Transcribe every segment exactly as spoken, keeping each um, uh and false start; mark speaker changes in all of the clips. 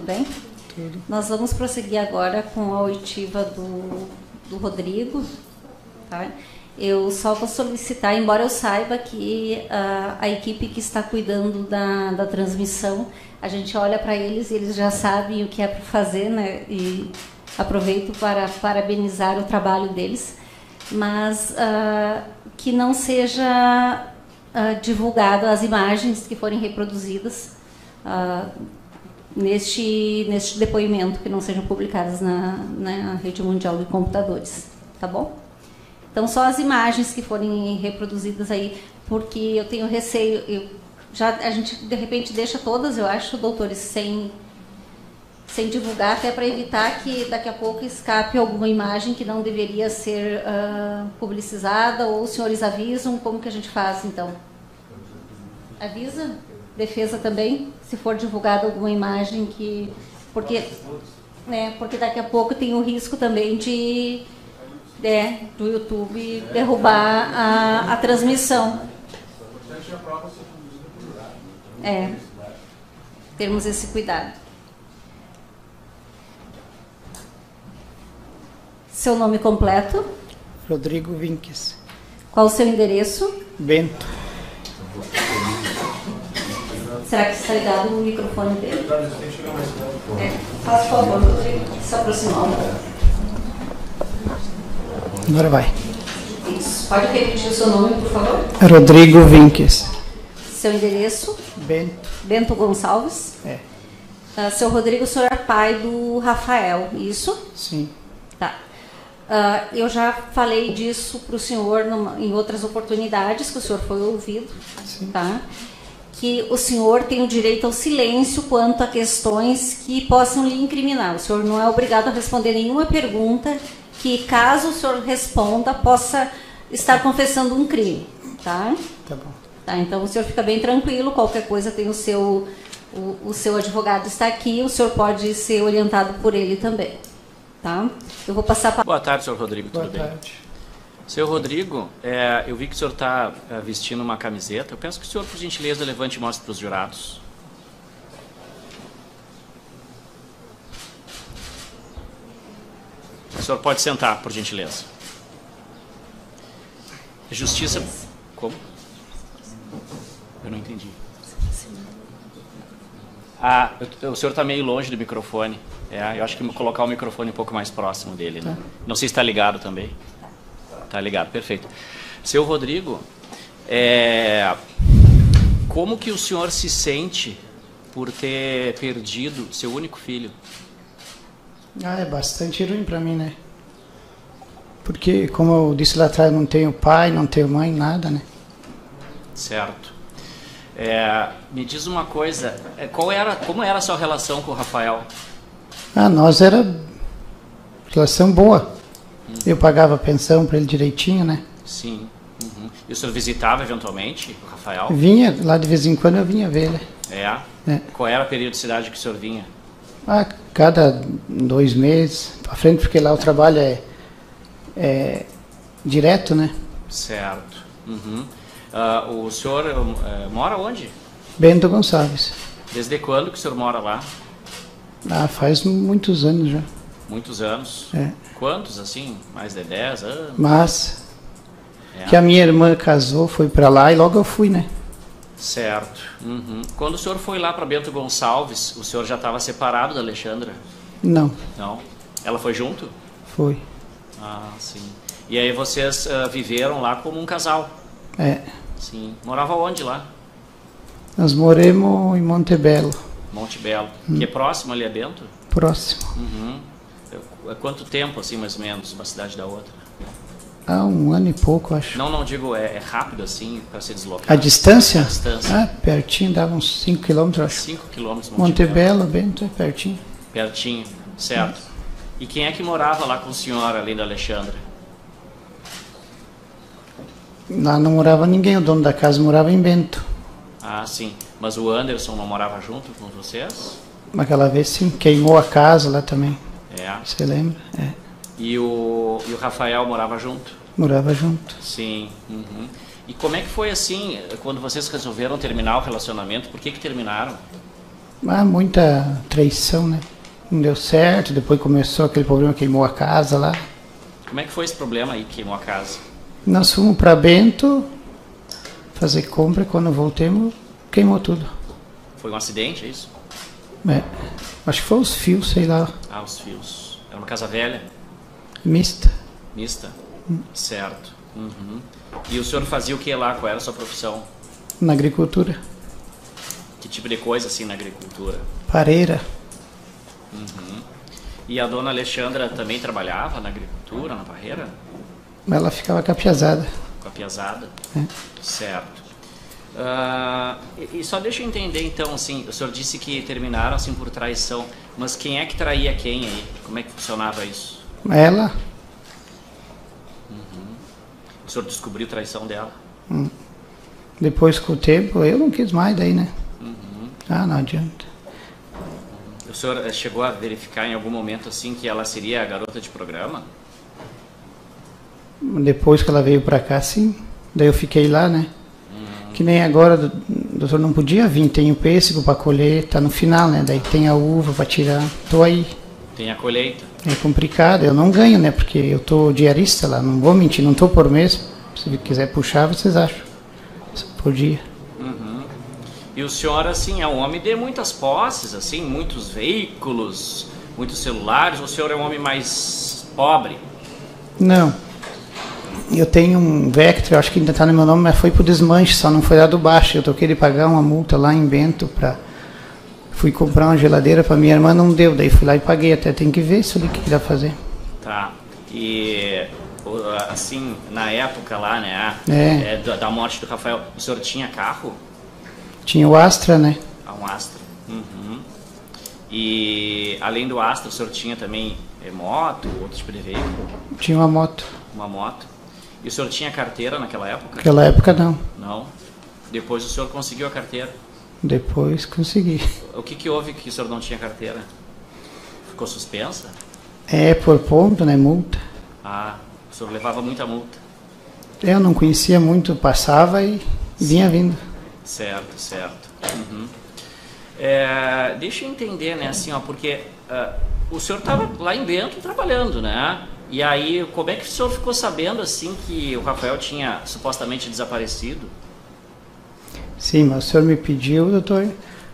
Speaker 1: bem?
Speaker 2: Tudo.
Speaker 1: Nós vamos prosseguir agora com a oitiva do, do Rodrigo. Tá? Eu só vou solicitar, embora eu saiba que a, a equipe que está cuidando da, da transmissão, a gente olha para eles e eles já sabem o que é para fazer, né? E aproveito para parabenizar o trabalho deles, mas uh, que não seja uh, divulgado as imagens que forem reproduzidas uh, neste, neste depoimento, que não sejam publicadas na, na Rede Mundial de Computadores, tá bom? Então, só as imagens que forem reproduzidas aí, porque eu tenho receio, eu, já, a gente de repente deixa todas, eu acho, doutores, sem, sem divulgar, até para evitar que daqui a pouco escape alguma imagem que não deveria ser uh, publicizada, ou os senhores avisam, como que a gente faz, então? Avisa? Defesa também, se for divulgada alguma imagem que... Porque, né, porque daqui a pouco tem o risco também de... É, do YouTube derrubar a, a transmissão. É, termos esse cuidado. Seu nome completo?
Speaker 2: Rodrigo Vinques.
Speaker 1: Qual o seu endereço?
Speaker 2: Bento.
Speaker 1: Será que está ligado o microfone dele? É, faça favor, Rodrigo, se aproximar um pouco.
Speaker 2: Agora vai.
Speaker 1: Isso. Pode repetir o seu nome, por favor?
Speaker 2: Rodrigo Vinques.
Speaker 1: Seu endereço?
Speaker 2: Bento.
Speaker 1: Bento Gonçalves?
Speaker 2: É.
Speaker 1: Uh, seu Rodrigo, o senhor é pai do Rafael, isso?
Speaker 2: Sim.
Speaker 1: Tá. Uh, eu já falei disso para o senhor numa, em outras oportunidades, que o senhor foi ouvido.
Speaker 2: Sim.
Speaker 1: Tá? Que o senhor tem o direito ao silêncio quanto a questões que possam lhe incriminar. O senhor não é obrigado a responder nenhuma pergunta que, caso o senhor responda, possa estar confessando um crime, tá?
Speaker 2: Tá bom.
Speaker 1: Tá, então o senhor fica bem tranquilo, qualquer coisa tem o seu, o, o seu advogado está aqui, o senhor pode ser orientado por ele também, tá? Eu vou passar para...
Speaker 3: Boa tarde, senhor Rodrigo,
Speaker 2: Boa
Speaker 3: tudo
Speaker 2: tarde.
Speaker 3: bem? Senhor Rodrigo, é, eu vi que o senhor está é, vestindo uma camiseta, eu peço que o senhor, por gentileza, levante e mostre para os jurados. O senhor pode sentar, por gentileza. Justiça... Como? Eu não entendi. Ah, eu, o senhor está meio longe do microfone. É, eu acho que vou colocar o microfone um pouco mais próximo dele, né? Não sei se está ligado também. Está ligado, perfeito. Seu Rodrigo, é, como que o senhor se sente por ter perdido seu único filho?
Speaker 2: Ah, é bastante ruim para mim, né? Porque, como eu disse lá atrás, não tenho pai, não tenho mãe, nada, né?
Speaker 3: Certo. É, me diz uma coisa, qual era, como era a sua relação com o Rafael?
Speaker 2: Ah, nós era relação boa. Hum. Eu pagava pensão para ele direitinho, né?
Speaker 3: Sim. Uhum. E o senhor visitava eventualmente o Rafael?
Speaker 2: Vinha, lá de vez em quando eu vinha ver ele.
Speaker 3: É?
Speaker 2: É.
Speaker 3: Qual era a periodicidade que o senhor vinha?
Speaker 2: Ah, cada dois meses para frente, porque lá o trabalho é, é direto, né?
Speaker 3: Certo. Uhum. Uh, o senhor uh, mora onde?
Speaker 2: Bento Gonçalves.
Speaker 3: Desde quando que o senhor mora lá?
Speaker 2: Ah, faz muitos anos já.
Speaker 3: Muitos anos?
Speaker 2: É.
Speaker 3: Quantos, assim? Mais de dez anos?
Speaker 2: Mas,
Speaker 3: é.
Speaker 2: que a minha irmã casou, foi para lá e logo eu fui, né?
Speaker 3: Certo. Uhum. Quando o senhor foi lá para Bento Gonçalves, o senhor já estava separado da Alexandra?
Speaker 2: Não.
Speaker 3: Não? Ela foi junto?
Speaker 2: Foi.
Speaker 3: Ah, sim. E aí vocês uh, viveram lá como um casal?
Speaker 2: É.
Speaker 3: Sim. Morava onde lá?
Speaker 2: Nós moramos em Monte Belo.
Speaker 3: Monte Belo.
Speaker 2: Hum.
Speaker 3: Que é próximo ali a Bento?
Speaker 2: Próximo.
Speaker 3: Uhum. É quanto tempo, assim, mais ou menos, uma cidade da outra?
Speaker 2: Ah, um ano e pouco, acho.
Speaker 3: Não, não, digo, é, é rápido, assim, para se deslocar?
Speaker 2: A distância?
Speaker 3: A distância.
Speaker 2: Ah, pertinho, dava uns cinco quilômetros, acho.
Speaker 3: cinco quilômetros,
Speaker 2: Monte,
Speaker 3: Monte
Speaker 2: Belo,
Speaker 3: Belo,
Speaker 2: Bento, é pertinho.
Speaker 3: Pertinho, certo. Hum. E quem é que morava lá com o senhor, além da Alexandra?
Speaker 2: Lá não morava ninguém, o dono da casa morava em Bento.
Speaker 3: Ah, sim. Mas o Anderson não morava junto com vocês?
Speaker 2: Aquela vez, sim. Queimou a casa lá também.
Speaker 3: É.
Speaker 2: Você lembra? É.
Speaker 3: E o, e o Rafael morava junto?
Speaker 2: Morava junto.
Speaker 3: Sim. Uhum. E como é que foi assim, quando vocês resolveram terminar o relacionamento? Por que que terminaram?
Speaker 2: Ah, muita traição, né? Não deu certo, depois começou aquele problema, queimou a casa lá.
Speaker 3: Como é que foi esse problema aí, queimou a casa?
Speaker 2: Nós fomos para Bento fazer compra, quando voltemos, queimou tudo.
Speaker 3: Foi um acidente, é isso?
Speaker 2: É, acho que foi os fios, sei lá.
Speaker 3: Ah, os fios. Era uma casa velha?
Speaker 2: Mista.
Speaker 3: Mista? Hum. Certo. Uhum. E o senhor fazia o que lá? Qual era a sua profissão?
Speaker 2: Na agricultura.
Speaker 3: Que tipo de coisa assim na agricultura?
Speaker 2: Pareira.
Speaker 3: Uhum. E a dona Alexandra também trabalhava na agricultura, na parreira?
Speaker 2: Ela ficava com a piazada.
Speaker 3: Com a piazada?
Speaker 2: É.
Speaker 3: Certo. Uh, e, e só deixa eu entender então, assim, o senhor disse que terminaram assim por traição, mas quem é que traía quem aí? Como é que funcionava isso?
Speaker 2: Ela.
Speaker 3: Uhum. O senhor descobriu traição dela?
Speaker 2: Hum. Depois com o tempo, eu não quis mais daí, né?
Speaker 3: Uhum.
Speaker 2: Ah, não adianta.
Speaker 3: O senhor chegou a verificar em algum momento assim que ela seria a garota de programa?
Speaker 2: Depois que ela veio pra cá, sim. Daí eu fiquei lá, né? Uhum. Que nem agora, o doutor não podia vir. Tem o pêssego pra colher, tá no final, né? Daí tem a uva pra tirar. Tô aí.
Speaker 3: Tem a colheita.
Speaker 2: É complicado. Eu não ganho, né? Porque eu tô diarista lá. Não vou mentir, não tô por mês. Se quiser puxar, vocês acham. Por dia.
Speaker 3: Uhum. E o senhor, assim, é um homem de muitas posses, assim, muitos veículos, muitos celulares. O senhor é um homem mais pobre?
Speaker 2: Não. Eu tenho um Vectra, acho que ainda está no meu nome, mas foi pro desmanche, só não foi lá do baixo. Eu toquei de pagar uma multa lá em Bento para... Fui comprar uma geladeira para minha irmã, não deu. Daí fui lá e paguei. Até tem que ver isso ali que dá fazer.
Speaker 3: Tá. E... assim, na época lá, né,
Speaker 2: é.
Speaker 3: É, da morte do Rafael, o senhor tinha carro?
Speaker 2: Tinha o Astra, né?
Speaker 3: Ah, um Astra. Uhum. E além do Astra, o senhor tinha também é, moto, outro tipo de veículo?
Speaker 2: Tinha uma moto.
Speaker 3: Uma moto. E o senhor tinha carteira naquela época?
Speaker 2: Naquela época não.
Speaker 3: Não? Depois o senhor conseguiu a carteira?
Speaker 2: Depois consegui.
Speaker 3: O que que houve que o senhor não tinha carteira? Ficou suspensa?
Speaker 2: É, por ponto, né, multa.
Speaker 3: Ah, o senhor levava muita multa?
Speaker 2: Eu não conhecia muito, passava e vinha vindo.
Speaker 3: Certo, certo. Uhum. É, deixa eu entender, né, assim, ó, porque uh, o senhor estava lá em Bento trabalhando, né? E aí, como é que o senhor ficou sabendo, assim, que o Rafael tinha supostamente desaparecido?
Speaker 2: Sim, mas o senhor me pediu, doutor, uh,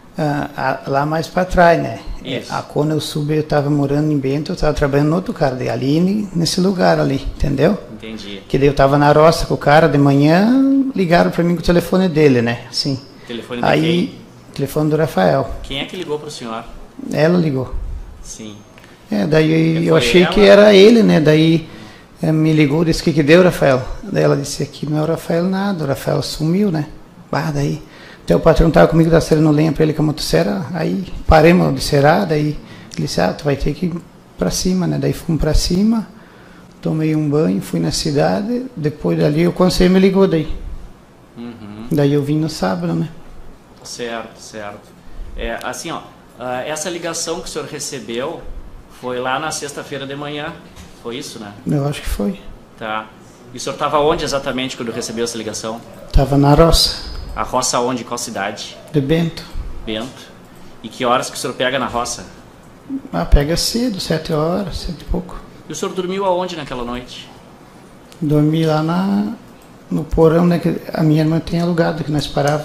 Speaker 2: uh, lá mais para trás, né?
Speaker 3: Isso.
Speaker 2: A, quando eu subi, eu estava morando em Bento, eu estava trabalhando no outro cara, daí, ali nesse lugar ali, entendeu?
Speaker 3: Entendi.
Speaker 2: Que daí eu estava na roça com o cara, de manhã ligaram para mim com o telefone dele, né? Assim.
Speaker 3: Telefone de
Speaker 2: aí,
Speaker 3: quem?
Speaker 2: Telefone do Rafael.
Speaker 3: Quem é que ligou para o senhor?
Speaker 2: Ela ligou.
Speaker 3: Sim.
Speaker 2: É, daí eu
Speaker 3: Foi
Speaker 2: achei
Speaker 3: ela?
Speaker 2: que era ele, né? Daí é, me ligou, disse, o que que deu, Rafael? Daí ela disse, aqui não é o Rafael nada, o Rafael sumiu, né? Bah, daí... Até o patrão estava comigo da serra no lenha para ele com a motosserra, aí paremos de serrar, daí ele disse, ah, tu vai ter que ir para cima, né? Daí fomos para cima, tomei um banho, fui na cidade, depois dali o conselho me ligou daí.
Speaker 3: Uhum.
Speaker 2: Daí eu vim no sábado, né?
Speaker 3: Certo, certo. É, assim, ó, essa ligação que o senhor recebeu foi lá na sexta-feira de manhã, foi isso, né?
Speaker 2: Eu acho que foi.
Speaker 3: Tá. E o senhor estava onde exatamente quando recebeu essa ligação?
Speaker 2: Estava na roça.
Speaker 3: A roça onde? Qual cidade?
Speaker 2: De Bento.
Speaker 3: Bento. E que horas que o senhor pega na roça?
Speaker 2: Ah, pega cedo, sete horas, sete e pouco.
Speaker 3: E o senhor dormiu aonde naquela noite?
Speaker 2: Dormi lá na, no porão, né, que a minha irmã tem alugado, que nós parava.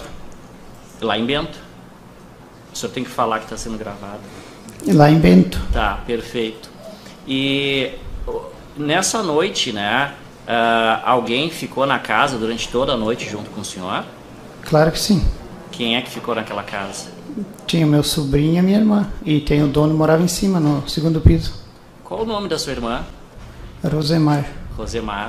Speaker 3: Lá em Bento? O senhor tem que falar que está sendo gravado.
Speaker 2: Lá em Bento.
Speaker 3: Tá, perfeito. E nessa noite, né, uh, alguém ficou na casa durante toda a noite junto com o senhor?
Speaker 2: Claro que sim.
Speaker 3: Quem é que ficou naquela casa?
Speaker 2: Tinha meu sobrinho e a minha irmã. E tem o dono, morava em cima, no segundo piso.
Speaker 3: Qual o nome da sua irmã?
Speaker 2: Rosemar.
Speaker 3: Rosemar.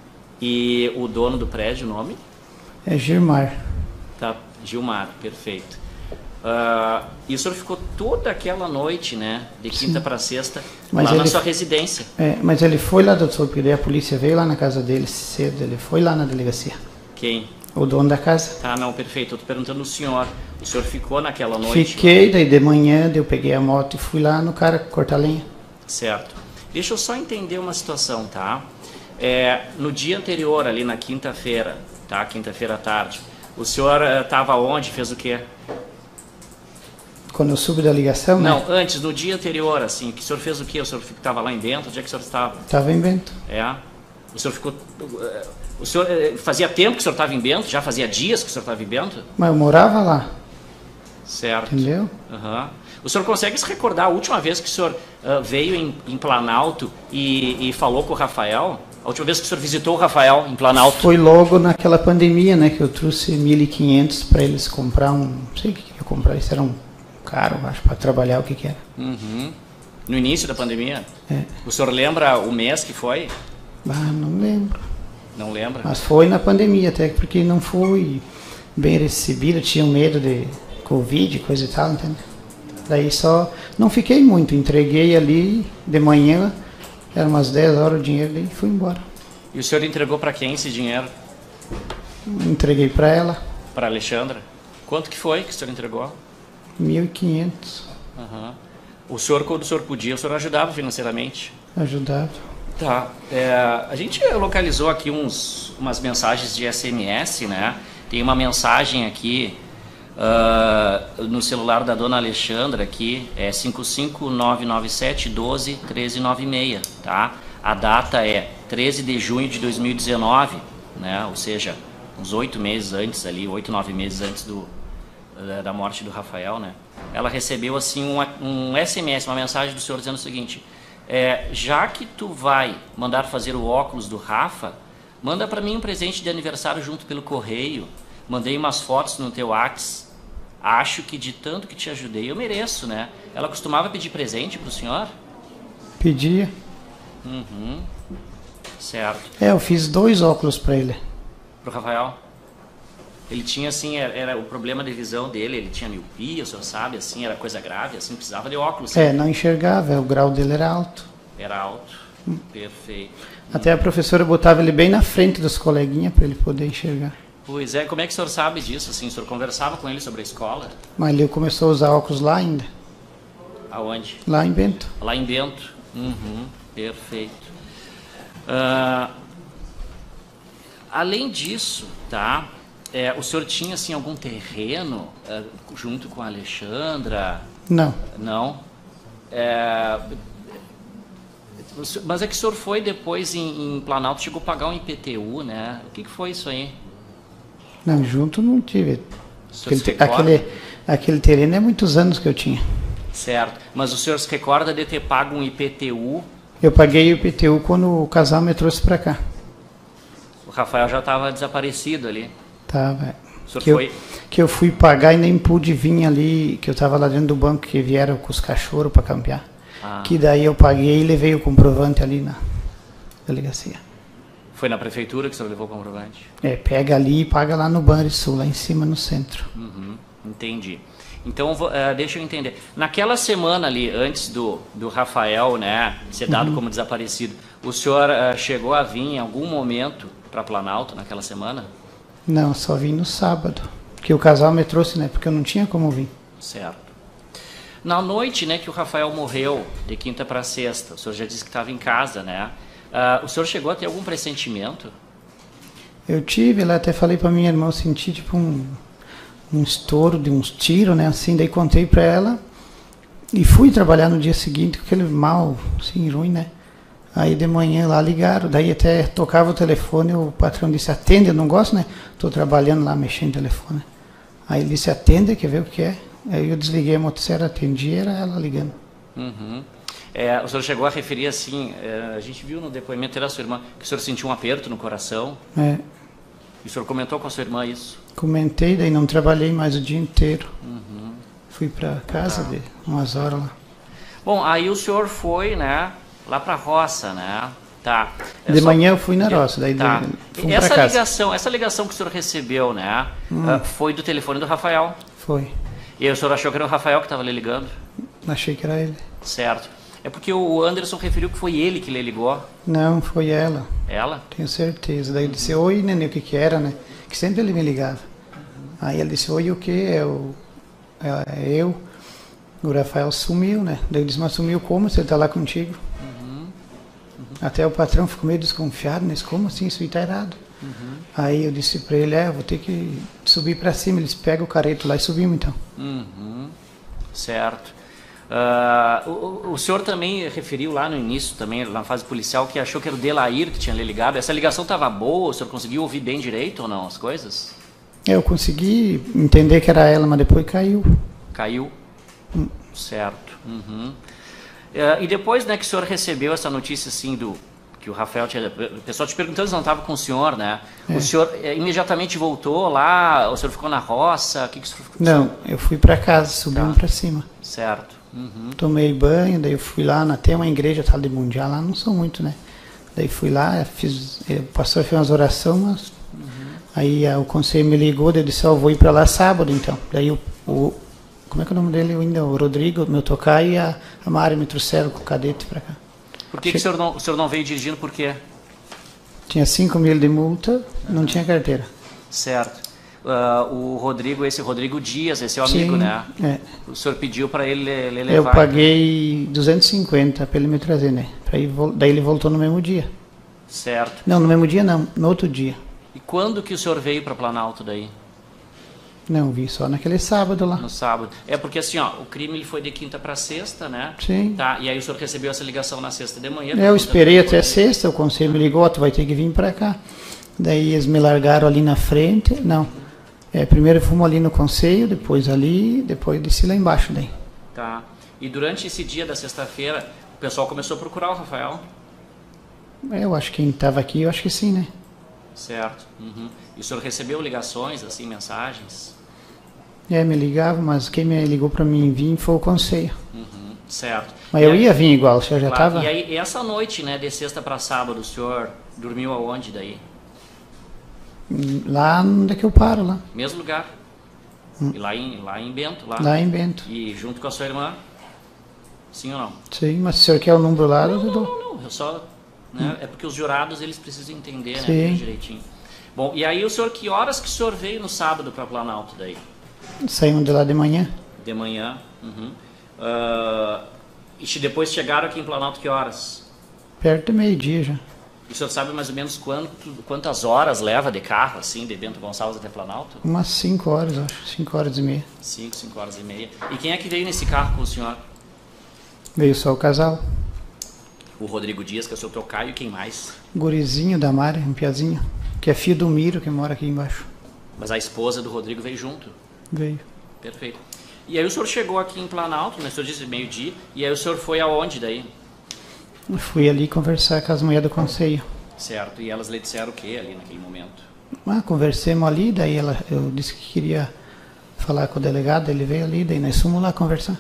Speaker 3: E o dono do prédio, o nome?
Speaker 2: É Gilmar.
Speaker 3: Tá, Gilmar, perfeito. Uh, e o senhor ficou toda aquela noite, né, de quinta para sexta,
Speaker 2: mas
Speaker 3: lá
Speaker 2: ele,
Speaker 3: na sua residência.
Speaker 2: É, mas ele foi lá, doutor, porque daí a polícia veio lá na casa dele cedo, ele foi lá na delegacia.
Speaker 3: Quem?
Speaker 2: O dono da casa.
Speaker 3: Tá, não, perfeito. Eu tô perguntando o senhor. O senhor ficou naquela noite?
Speaker 2: Fiquei, daí de manhã daí eu peguei a moto e fui lá no cara cortar lenha.
Speaker 3: Certo. Deixa eu só entender uma situação, tá? É, no dia anterior, ali na quinta-feira, tá? Quinta-feira à tarde, o senhor estava uh, onde? Fez o quê?
Speaker 2: Quando eu subi da ligação,
Speaker 3: Não,
Speaker 2: né?
Speaker 3: antes, no dia anterior, assim, que o senhor fez o quê? O senhor estava lá em Bento? Onde é que o senhor estava?
Speaker 2: Estava em Bento.
Speaker 3: É. O senhor ficou... O senhor fazia tempo que o senhor estava em Bento? Já fazia dias que o senhor estava em Bento?
Speaker 2: Mas eu morava lá.
Speaker 3: Certo.
Speaker 2: Entendeu?
Speaker 3: Uhum. O senhor consegue se recordar a última vez que o senhor uh, veio em, em Planalto e, e falou com o Rafael? A última vez que o senhor visitou o Rafael em Planalto?
Speaker 2: Foi logo naquela pandemia, né? Que eu trouxe mil e quinhentos para eles comprar um... Não sei o que que eu comprar. Isso era um carro, acho, para trabalhar, o que que era.
Speaker 3: Uhum. No início da pandemia?
Speaker 2: É.
Speaker 3: O senhor lembra o mês que foi?
Speaker 2: Ah, não lembro.
Speaker 3: Não lembra?
Speaker 2: Mas foi na pandemia até, porque não fui bem recebido, tinha medo de Covid, coisa e tal, entendeu? Daí só, não fiquei muito, entreguei ali de manhã, eram umas dez horas o dinheiro e fui embora.
Speaker 3: E o senhor entregou para quem esse dinheiro?
Speaker 2: Entreguei para ela.
Speaker 3: Para a Alexandra? Quanto que foi que o senhor entregou?
Speaker 2: mil e quinhentos.
Speaker 3: Uhum. O senhor, quando o senhor podia, o senhor ajudava financeiramente?
Speaker 2: Ajudava.
Speaker 3: Tá. É, a gente localizou aqui uns, umas mensagens de S M S, né? Tem uma mensagem aqui uh, no celular da dona Alexandra aqui, é cinco cinco nove nove sete um dois um três nove seis, tá? A data é treze de junho de dois mil e dezenove, né? Ou seja, uns oito meses antes ali, oito, nove meses antes do, da morte do Rafael, né? Ela recebeu assim um, um S M S, uma mensagem do senhor dizendo o seguinte: é, já que tu vai mandar fazer o óculos do Rafa, manda para mim um presente de aniversário junto pelo correio. Mandei umas fotos no teu Whats. Acho que de tanto que te ajudei eu mereço, né? Ela costumava pedir presente pro senhor?
Speaker 2: Pedia.
Speaker 3: Uhum. Certo.
Speaker 2: É, eu fiz dois óculos para ele.
Speaker 3: Pro Rafael? Ele tinha assim, era, era o problema de visão dele, ele tinha miopia, o senhor sabe, assim, era coisa grave, assim, precisava de óculos. Assim.
Speaker 2: É, não enxergava, o grau dele era alto.
Speaker 3: Era alto, hum. Perfeito.
Speaker 2: Até a professora botava ele bem na frente dos coleguinhas para ele poder enxergar.
Speaker 3: Pois é, como é que o senhor sabe disso, assim, o senhor conversava com ele sobre a escola?
Speaker 2: Mas ele começou a usar óculos lá ainda.
Speaker 3: Aonde?
Speaker 2: Lá em Bento.
Speaker 3: Lá em Bento, uhum. Perfeito. Uh, além disso, tá? É, o senhor tinha assim algum terreno uh, junto com a Alexandra?
Speaker 2: Não.
Speaker 3: Não. É, mas é que o senhor foi depois em, em Planalto, chegou a pagar um I P T U, né? O que, que foi isso aí?
Speaker 2: Não, junto não tive. Aquele,
Speaker 3: aquele,
Speaker 2: aquele, aquele terreno é muitos anos que eu tinha.
Speaker 3: Certo. Mas o senhor se recorda de ter pago um I P T U?
Speaker 2: Eu paguei o I P T U quando o casal me trouxe para cá.
Speaker 3: O Rafael já estava desaparecido ali.
Speaker 2: Tava.
Speaker 3: O
Speaker 2: que,
Speaker 3: foi...
Speaker 2: eu, que eu fui pagar e nem pude vir ali, que eu estava lá dentro do banco, que vieram com os cachorros para campear. Ah. Que daí eu paguei e levei o comprovante ali na delegacia.
Speaker 3: Foi na prefeitura que o senhor levou o comprovante?
Speaker 2: É, pega ali e paga lá no Banrisul, lá em cima no centro.
Speaker 3: Uhum, entendi. Então, uh, deixa eu entender. Naquela semana ali, antes do, do Rafael, né, ser dado uhum. como desaparecido, o senhor uh, chegou a vir em algum momento para Planalto naquela semana?
Speaker 2: Não, só vim no sábado. Que o casal me trouxe, né, porque eu não tinha como vir.
Speaker 3: Certo. Na noite, né, que o Rafael morreu, de quinta para sexta, o senhor já disse que estava em casa, né? Uh, o senhor chegou a ter algum pressentimento?
Speaker 2: Eu tive, lá até falei para minha irmã, eu senti tipo um, um estouro de uns tiros, né, assim, daí contei para ela e fui trabalhar no dia seguinte com aquele mal, assim, ruim, né. Aí de manhã lá ligaram, daí até tocava o telefone, o patrão disse, atende, eu não gosto, né, tô trabalhando lá, mexendo no telefone. Aí ele disse, atende, quer ver o que é? Aí eu desliguei a motosserra, atendi, era ela ligando.
Speaker 3: Uhum. É, o senhor chegou a referir assim, é, a gente viu no depoimento da sua irmã, que o senhor sentiu um aperto no coração.
Speaker 2: É.
Speaker 3: E o senhor comentou com a sua irmã isso?
Speaker 2: Comentei, daí não trabalhei mais o dia inteiro.
Speaker 3: Uhum.
Speaker 2: Fui para casa de umas horas lá.
Speaker 3: Bom, aí o senhor foi, né, lá para a roça, né? Tá.
Speaker 2: É de só... manhã eu fui na roça, daí
Speaker 3: tá.
Speaker 2: fui
Speaker 3: essa
Speaker 2: casa.
Speaker 3: ligação, essa ligação que o senhor recebeu, né, hum. uh, foi do telefone do Rafael?
Speaker 2: Foi.
Speaker 3: E aí o senhor achou que era o Rafael que estava lhe ligando?
Speaker 2: Achei que era ele.
Speaker 3: Certo. É porque o Anderson referiu que foi ele que lhe ligou.
Speaker 2: Não, foi ela.
Speaker 3: Ela?
Speaker 2: Tenho certeza. Daí ele disse, oi, neném, o que que era, né? Que sempre ele me ligava. Aí ele disse, oi, o que? É, o, é eu. O Rafael sumiu, né? Daí ele disse, mas sumiu como? Se ele está lá contigo?
Speaker 3: Uhum. Uhum.
Speaker 2: Até o patrão ficou meio desconfiado, né? Como assim? Isso aí está errado. Uhum. Aí eu disse para ele, é, vou ter que subir para cima. Eles pegam o careto lá e subimos então.
Speaker 3: Uhum. Certo. Uh, o, o senhor também referiu lá no início, também na fase policial, que achou que era o Delair que tinha lhe ligado. Essa ligação estava boa? O senhor conseguiu ouvir bem direito ou não as coisas?
Speaker 2: Eu consegui entender que era ela, mas depois caiu.
Speaker 3: Caiu? Hum. Certo. Uhum. Uh, e depois, né, que o senhor recebeu essa notícia assim do que o Rafael tinha... O pessoal te perguntando se não estava com o senhor, né? É. O senhor é, imediatamente voltou lá? O senhor ficou na roça? O que que o senhor ficou?
Speaker 2: Não, eu fui para casa, subimos tá. para cima.
Speaker 3: Certo. Uhum.
Speaker 2: Tomei banho, daí eu fui lá, na, tem uma igreja tal de Mundial, lá não sou muito, né? Daí fui lá, fiz, o pastor fez umas orações, mas uhum. aí a, o conselho me ligou, daí eu disse, ó, vou ir para lá sábado então. Daí o, o, como é que é o nome dele ainda? O Rodrigo, meu tocaio, e a, a Mari me trouxeram com o cadete para cá.
Speaker 3: Por que, que o, senhor não, o senhor não veio dirigindo, por quê?
Speaker 2: Tinha cinco mil de multa, uhum. não tinha carteira.
Speaker 3: Certo. Uh, o Rodrigo, esse Rodrigo Dias, esse é o amigo,
Speaker 2: Sim,
Speaker 3: né?
Speaker 2: É.
Speaker 3: O senhor pediu para ele, ele levar.
Speaker 2: Eu paguei então duzentos e cinquenta para ele me trazer, né? Pra ir, daí ele voltou no mesmo dia.
Speaker 3: Certo.
Speaker 2: Não, no mesmo dia não, no outro dia.
Speaker 3: E quando que o senhor veio para Planalto daí?
Speaker 2: Não, vi só naquele sábado lá.
Speaker 3: No sábado. É porque assim, ó, o crime ele foi de quinta para sexta, né?
Speaker 2: Sim.
Speaker 3: Tá, e aí o senhor recebeu essa ligação na sexta de manhã.
Speaker 2: Eu esperei até sexta, o conselho me ligou, tu vai ter que vir para cá. Daí eles me largaram ali na frente, não. É, primeiro fomos ali no conselho, depois ali, depois desci lá embaixo daí.
Speaker 3: Tá. E durante esse dia da sexta-feira, o pessoal começou a procurar o Rafael?
Speaker 2: É, eu acho que quem estava aqui, eu acho que sim, né?
Speaker 3: Certo. Uhum. E o senhor recebeu ligações, assim, mensagens?
Speaker 2: É, me ligava, mas quem me ligou para mim vir foi o conselho.
Speaker 3: Uhum. Certo.
Speaker 2: Mas e eu aí, ia vir igual, o senhor já estava...
Speaker 3: Claro. E aí, essa noite, né, de sexta para sábado, o senhor dormiu aonde daí?
Speaker 2: Lá onde é que eu paro, lá.
Speaker 3: Mesmo lugar? Hum. E lá em, lá em Bento? Lá.
Speaker 2: lá em Bento.
Speaker 3: E junto com a sua irmã? Sim ou não?
Speaker 2: Sim, mas se o senhor quer o número lá,
Speaker 3: não,
Speaker 2: eu dou.
Speaker 3: Não, não, não. Eu só... Né, hum. É porque os jurados, eles precisam entender,
Speaker 2: Sim.
Speaker 3: né, direitinho. Bom, e aí o senhor, que horas que o senhor veio no sábado para Planalto daí?
Speaker 2: Saímos de lá de manhã.
Speaker 3: De manhã. Uhum. Uh, e depois chegaram aqui em Planalto que horas?
Speaker 2: Perto do meio-dia já.
Speaker 3: E o senhor sabe mais ou menos quanto, quantas horas leva de carro, assim, de Bento Gonçalves até Planalto?
Speaker 2: Umas cinco horas, acho. Cinco horas e meia.
Speaker 3: Cinco, cinco horas e meia. E quem é que veio nesse carro com o senhor?
Speaker 2: Veio só o casal.
Speaker 3: O Rodrigo Dias, que é o seu tocaio, e quem mais?
Speaker 2: Gurizinho da Mari, um piazinho, que é filho do Miro, que mora aqui embaixo.
Speaker 3: Mas a esposa do Rodrigo veio junto?
Speaker 2: Veio.
Speaker 3: Perfeito. E aí o senhor chegou aqui em Planalto, né? O senhor disse meio-dia, e aí o senhor foi aonde daí?
Speaker 2: Eu fui ali conversar com as mulheres do conselho.
Speaker 3: Certo. E elas lhe disseram o que ali naquele momento?
Speaker 2: Ah, conversemos ali, daí ela, eu disse que queria falar com o delegado, ele veio ali, daí nós fomos lá conversar.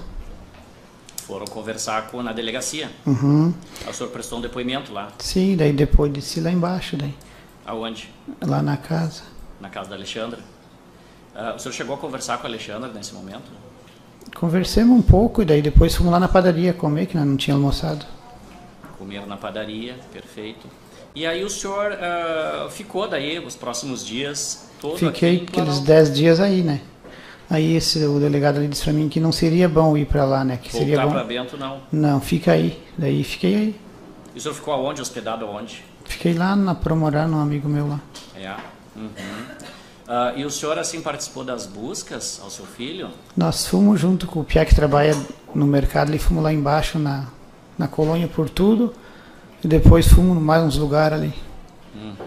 Speaker 3: Foram conversar com, na delegacia?
Speaker 2: Uhum.
Speaker 3: O senhor prestou um depoimento lá?
Speaker 2: Sim, daí depois desci lá embaixo, daí.
Speaker 3: Aonde?
Speaker 2: Lá na casa.
Speaker 3: Na casa da Alexandra? Uh, o senhor chegou a conversar com a Alexandra nesse momento?
Speaker 2: Conversemos um pouco e daí depois fomos lá na padaria comer, que nós não tínhamos almoçado.
Speaker 3: Comeram na padaria, perfeito. E aí o senhor uh, ficou daí os próximos dias todo
Speaker 2: Fiquei
Speaker 3: aqui
Speaker 2: aqueles dez dias aí, né? Aí esse, o delegado ali disse pra mim que não seria bom ir para lá, né? Que
Speaker 3: Voltar
Speaker 2: seria bom...
Speaker 3: para Bento, não?
Speaker 2: Não, fica aí. Daí fiquei aí.
Speaker 3: E o senhor ficou aonde? Hospedado aonde?
Speaker 2: Fiquei lá na Promorá, num amigo meu lá.
Speaker 3: É. Uhum. Uh, e o senhor, assim, participou das buscas ao seu filho?
Speaker 2: Nós fomos junto com o Pia que trabalha no mercado, ali fomos lá embaixo na, na colônia por tudo. E depois fomos mais uns lugares ali.
Speaker 3: Uhum.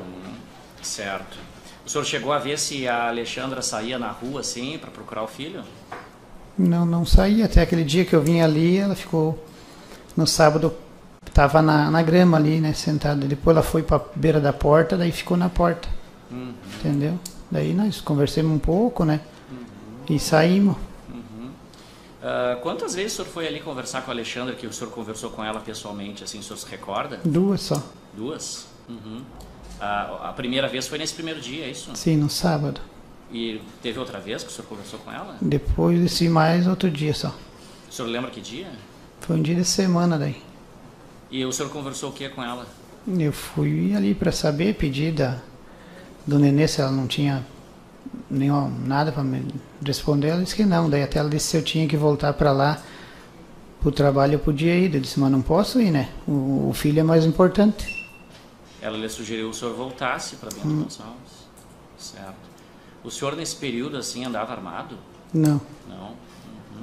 Speaker 3: Certo. O senhor chegou a ver se a Alexandra saía na rua, assim, para procurar o filho?
Speaker 2: Não, não saía. Até aquele dia que eu vim ali, ela ficou... No sábado, estava na, na grama ali, né, sentada. Depois ela foi para a beira da porta, daí ficou na porta. Uhum. Entendeu? Daí nós conversamos um pouco, né? Uhum. E saímos.
Speaker 3: Uhum. Uh, quantas vezes o senhor foi ali conversar com a Alexandra, que o senhor conversou com ela pessoalmente, assim, o senhor se recorda?
Speaker 2: Duas só.
Speaker 3: Duas? Uhum. A, a primeira vez foi nesse primeiro dia, é isso?
Speaker 2: Sim, no sábado.
Speaker 3: E teve outra vez que o senhor conversou com ela?
Speaker 2: Depois desse mais outro dia só.
Speaker 3: O senhor lembra que dia?
Speaker 2: Foi um dia de semana daí.
Speaker 3: E o senhor conversou o que com ela?
Speaker 2: Eu fui ali para saber, pedir da, do nenê se ela não tinha nenhum, nada para me responder. Ela disse que não. Daí até ela disse se eu tinha que voltar para lá pro trabalho eu podia ir. Eu disse, mas não posso ir, né? O, o filho é mais importante.
Speaker 3: Ela lhe sugeriu que o senhor voltasse para Bento hum. Gonçalves. Certo. O senhor nesse período assim andava armado?
Speaker 2: Não.
Speaker 3: Não. Uhum.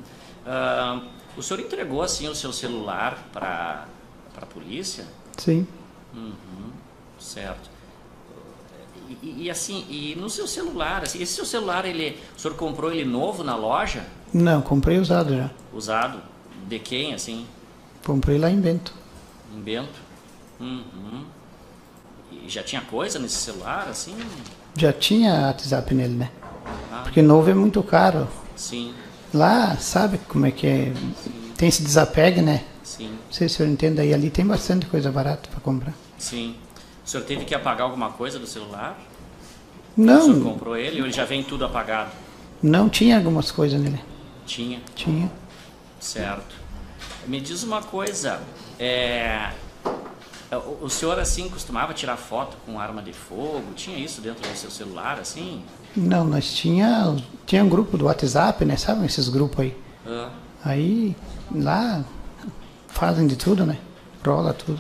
Speaker 3: Uh, o senhor entregou assim o seu celular para a polícia?
Speaker 2: Sim.
Speaker 3: Uhum, certo. E, e assim, e no seu celular, assim, esse seu celular, ele, o senhor comprou ele novo na loja?
Speaker 2: Não, comprei usado já.
Speaker 3: Usado? De quem, assim?
Speaker 2: Comprei lá em Bento.
Speaker 3: Em Bento? Uhum. E já tinha coisa nesse celular, assim?
Speaker 2: Já tinha WhatsApp nele, né?
Speaker 3: Ah.
Speaker 2: Porque novo é muito caro.
Speaker 3: Sim.
Speaker 2: Lá, sabe como é que é? Sim. Tem esse desapego, né?
Speaker 3: Sim.
Speaker 2: Não sei se o senhor entende, aí ali tem bastante coisa barata para comprar.
Speaker 3: Sim. O senhor teve que apagar alguma coisa do celular?
Speaker 2: Não.
Speaker 3: O senhor comprou ele ou ele já vem tudo apagado?
Speaker 2: Não, tinha algumas coisas nele.
Speaker 3: Tinha?
Speaker 2: Tinha.
Speaker 3: Certo. Me diz uma coisa, é... o senhor assim costumava tirar foto com arma de fogo? Tinha isso dentro do seu celular, assim?
Speaker 2: Não, nós tinha, tinha um grupo do WhatsApp, né? Sabe esses grupos aí?
Speaker 3: Ah.
Speaker 2: Aí, lá, fazem de tudo, né? Rola tudo.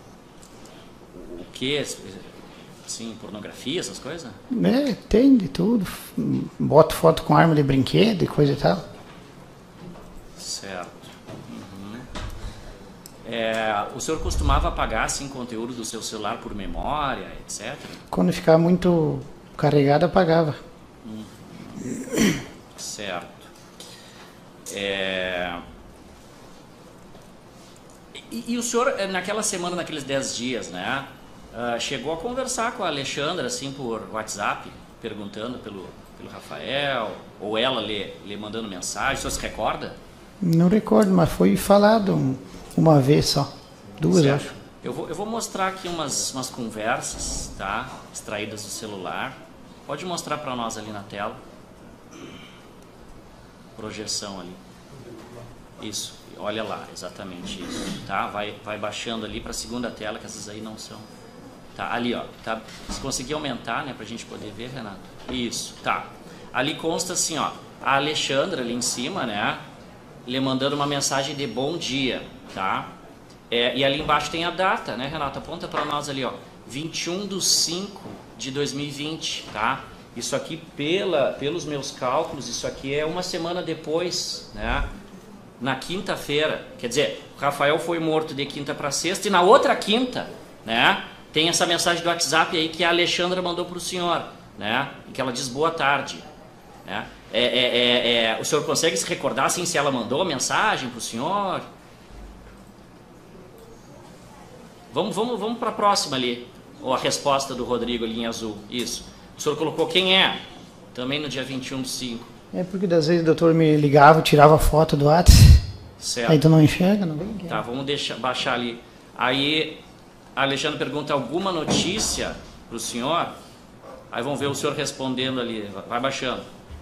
Speaker 3: O que? Sim, pornografia, essas coisas?
Speaker 2: É, tem de tudo. Bota foto com arma de brinquedo e coisa e tal.
Speaker 3: Certo. Uhum. É, o senhor costumava apagar assim, conteúdo do seu celular por memória, etcétera?
Speaker 2: Quando ficava muito carregado, apagava.
Speaker 3: Uhum. Certo. É... E, e o senhor, naquela semana, naqueles dez dias, né, uh, chegou a conversar com a Alexandra, assim, por WhatsApp, perguntando pelo, pelo Rafael, ou ela lhe, lhe mandando mensagem, o senhor se recorda?
Speaker 2: Não recordo, mas foi falado um, uma vez só. Duas,
Speaker 3: certo.
Speaker 2: acho.
Speaker 3: Eu vou, eu vou mostrar aqui umas, umas conversas, tá? Extraídas do celular. Pode mostrar para nós ali na tela. Projeção ali. Isso, olha lá, exatamente isso, tá? Vai, vai baixando ali para a segunda tela, que essas aí não são. Tá, ali ó, tá? Se conseguir aumentar, né, pra gente poder ver, Renato. Isso, tá. Ali consta assim, ó, a Alexandra ali em cima, né, lhe mandando uma mensagem de bom dia, tá? É, e ali embaixo tem a data, né, Renato? Aponta para nós ali, ó, vinte e um de cinco de dois mil e vinte, tá? Isso aqui, pela, pelos meus cálculos, isso aqui é uma semana depois, né? Na quinta-feira. Quer dizer, o Rafael foi morto de quinta para sexta e na outra quinta, né? Tem essa mensagem do WhatsApp aí que a Alexandra mandou para o senhor, né? Em que ela diz boa tarde, né? É, é, é, é, o senhor consegue se recordar assim, se ela mandou a mensagem para o senhor? Vamos, vamos, vamos para a próxima ali. Ou a resposta do Rodrigo ali em azul. Isso. O senhor colocou quem é? Também no dia vinte e um de cinco.
Speaker 2: É porque das vezes o doutor me ligava, tirava foto do WhatsApp.
Speaker 3: Certo.
Speaker 2: Aí tu não enxerga, não vem?
Speaker 3: Tá, vamos deixar, baixar ali. Aí a Alexandre pergunta alguma notícia para o senhor. Aí vamos ver o senhor respondendo ali. Vai baixando.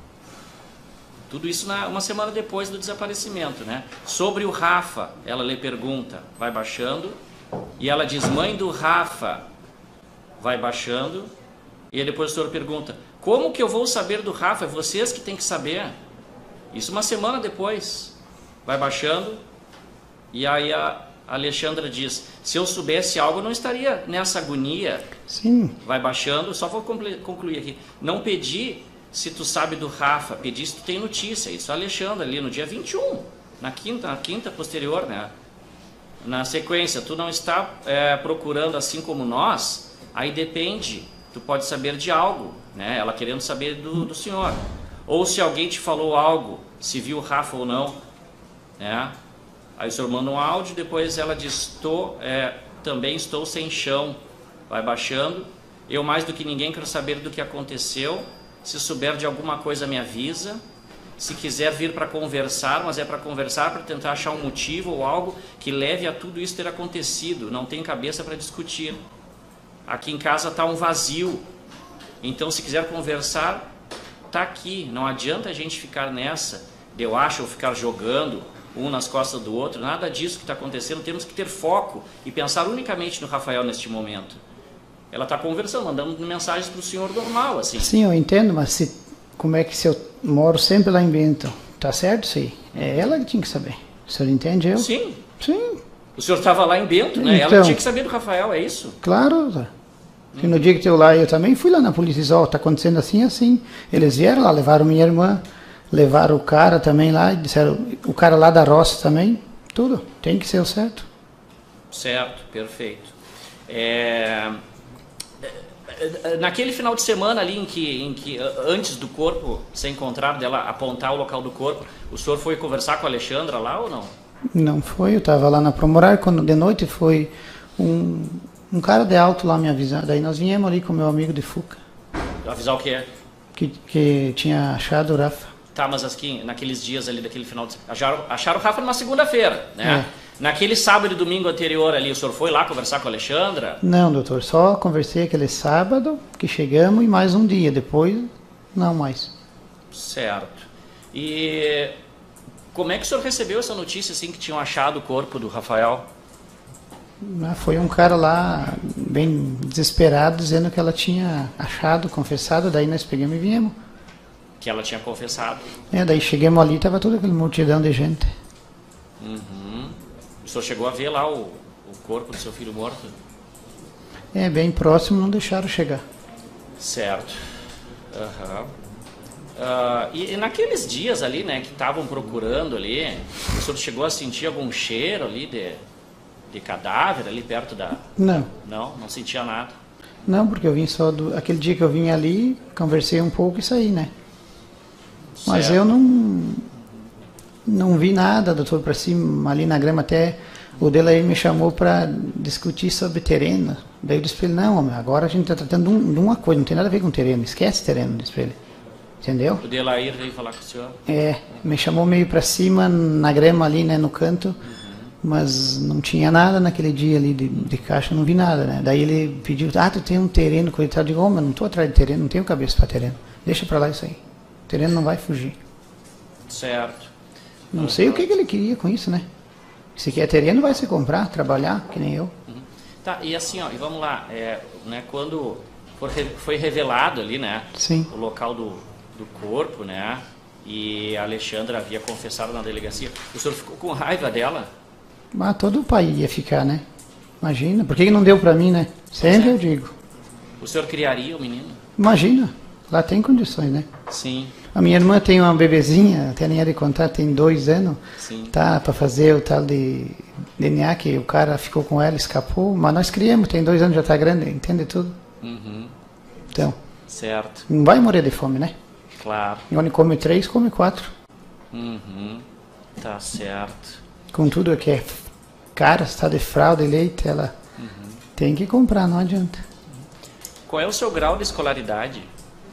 Speaker 3: Tudo isso na, uma semana depois do desaparecimento, né? Sobre o Rafa, ela lhe pergunta. Vai baixando. E ela diz, mãe do Rafa. Vai baixando. E aí depois o senhor pergunta, como que eu vou saber do Rafa? É vocês que tem que saber. Isso uma semana depois. Vai baixando. E aí a Alexandra diz, se eu soubesse algo, eu não estaria nessa agonia.
Speaker 2: Sim.
Speaker 3: Vai baixando, só vou concluir aqui. Não pedi se tu sabe do Rafa, pedi se tu tem notícia. Isso a Alexandra ali no dia vinte e um, na quinta, na quinta posterior, né? Na sequência, tu não está é, procurando assim como nós, aí depende, tu pode saber de algo, né? Ela querendo saber do, do senhor. Ou se alguém te falou algo, se viu o Rafa ou não, né? Aí o senhor manda um áudio, depois ela diz, estou, é, também estou sem chão. Vai baixando. Eu mais do que ninguém quero saber do que aconteceu. Se souber de alguma coisa me avisa. Se quiser vir para conversar, mas é para conversar, para tentar achar um motivo ou algo que leve a tudo isso ter acontecido. Não tem cabeça para discutir. Aqui em casa está um vazio. Então se quiser conversar, está aqui. Não adianta a gente ficar nessa, de eu acho, ou ficar jogando um nas costas do outro. Nada disso que está acontecendo. Temos que ter foco e pensar unicamente no Rafael neste momento. Ela está conversando, mandando mensagens para o senhor normal, assim.
Speaker 2: Sim, eu entendo, mas se, como é que se eu moro sempre lá em Bento, tá certo isso aí? É ela que tinha que saber. O senhor entende eu?
Speaker 3: Sim.
Speaker 2: Sim.
Speaker 3: O senhor estava lá em Bento, né?
Speaker 2: Então,
Speaker 3: ela tinha que saber do Rafael, é isso?
Speaker 2: Claro. Tá. Hum. No dia que eu lá, eu também fui lá na polícia e disse, ó, oh, tá acontecendo assim assim. Eles vieram lá, levaram minha irmã, levaram o cara também lá, e disseram, o cara lá da roça também, tudo, tem que ser o certo.
Speaker 3: Certo, perfeito. É... Naquele final de semana ali em que, em que antes do corpo ser encontrado, dela apontar o local do corpo, o senhor foi conversar com a Alexandra lá ou não?
Speaker 2: Não foi, eu estava lá na Promorar, quando de noite foi um, um cara de alto lá me avisar, daí nós viemos ali com meu amigo de Fuca.
Speaker 3: Avisar o quê?
Speaker 2: Que, que tinha achado o Rafa.
Speaker 3: Tá, mas aqui, naqueles dias ali daquele final de semana, acharam, acharam o Rafa numa segunda-feira, né? É. Naquele sábado e domingo anterior ali, o senhor foi lá conversar com a Alexandra?
Speaker 2: Não, doutor, só conversei aquele sábado que chegamos e mais um dia, depois não mais.
Speaker 3: Certo. E como é que o senhor recebeu essa notícia assim que tinham achado o corpo do Rafael?
Speaker 2: Foi um cara lá bem desesperado dizendo que ela tinha achado, confessado, daí nós pegamos e viemos.
Speaker 3: Que ela tinha confessado?
Speaker 2: É, daí chegamos ali e estava toda aquela multidão de gente.
Speaker 3: Uhum. O senhor chegou a ver lá o, o corpo do seu filho morto?
Speaker 2: É, bem próximo, não deixaram chegar.
Speaker 3: Certo. Uhum. Uh, e, e naqueles dias ali, né, que estavam procurando ali, o senhor chegou a sentir algum cheiro ali de, de cadáver ali perto da...
Speaker 2: Não.
Speaker 3: Não? Não sentia nada?
Speaker 2: Não, porque eu vim só do... Aquele dia que eu vim ali, conversei um pouco e saí, né? Certo. Mas eu não... Não vi nada, doutor, para cima, ali na grama, até o dele aí me chamou para discutir sobre terreno. Daí eu disse para ele, não, homem, agora a gente está tratando de, um, de uma coisa, não tem nada a ver com terreno, esquece terreno, disse para ele. Entendeu?
Speaker 3: O Delair veio falar com o senhor?
Speaker 2: É, me chamou meio para cima, na grama ali, né, no canto, uhum. Mas não tinha nada naquele dia ali de, de caixa, não vi nada, né. Daí ele pediu, ah, tu tem um terreno, coitado, eu digo, homem, não estou atrás de terreno, não tenho cabeça para terreno, deixa para lá isso aí, o terreno não vai fugir.
Speaker 3: Certo.
Speaker 2: Não sei o que, que ele queria com isso, né? Se quer terreno, vai se comprar, trabalhar, que nem eu.
Speaker 3: Uhum. Tá, e assim, ó, e vamos lá, é, né, quando for, foi revelado ali, né,
Speaker 2: Sim.
Speaker 3: o local do, do corpo, né, e a Alexandra havia confessado na delegacia, o senhor ficou com raiva dela?
Speaker 2: Mas todo o pai ia ficar, né? Imagina, por que não deu pra mim, né? Sempre é. Eu digo.
Speaker 3: O senhor criaria o menino?
Speaker 2: Imagina, lá tem condições, né?
Speaker 3: Sim.
Speaker 2: A minha irmã tem uma bebezinha, até nem ia de contar, tem dois anos.
Speaker 3: Sim. Tá,
Speaker 2: para fazer o tal de D N A, que o cara ficou com ela, escapou, mas nós criamos, tem dois anos, já tá grande, entende tudo.
Speaker 3: Uhum.
Speaker 2: Então.
Speaker 3: Certo.
Speaker 2: Não vai morrer de fome, né?
Speaker 3: Claro.
Speaker 2: E onde come três, come quatro.
Speaker 3: Uhum. Tá certo.
Speaker 2: Com tudo que é caro, está de fralda e leite, ela uhum. Tem que comprar, não adianta.
Speaker 3: Qual é o seu grau de escolaridade?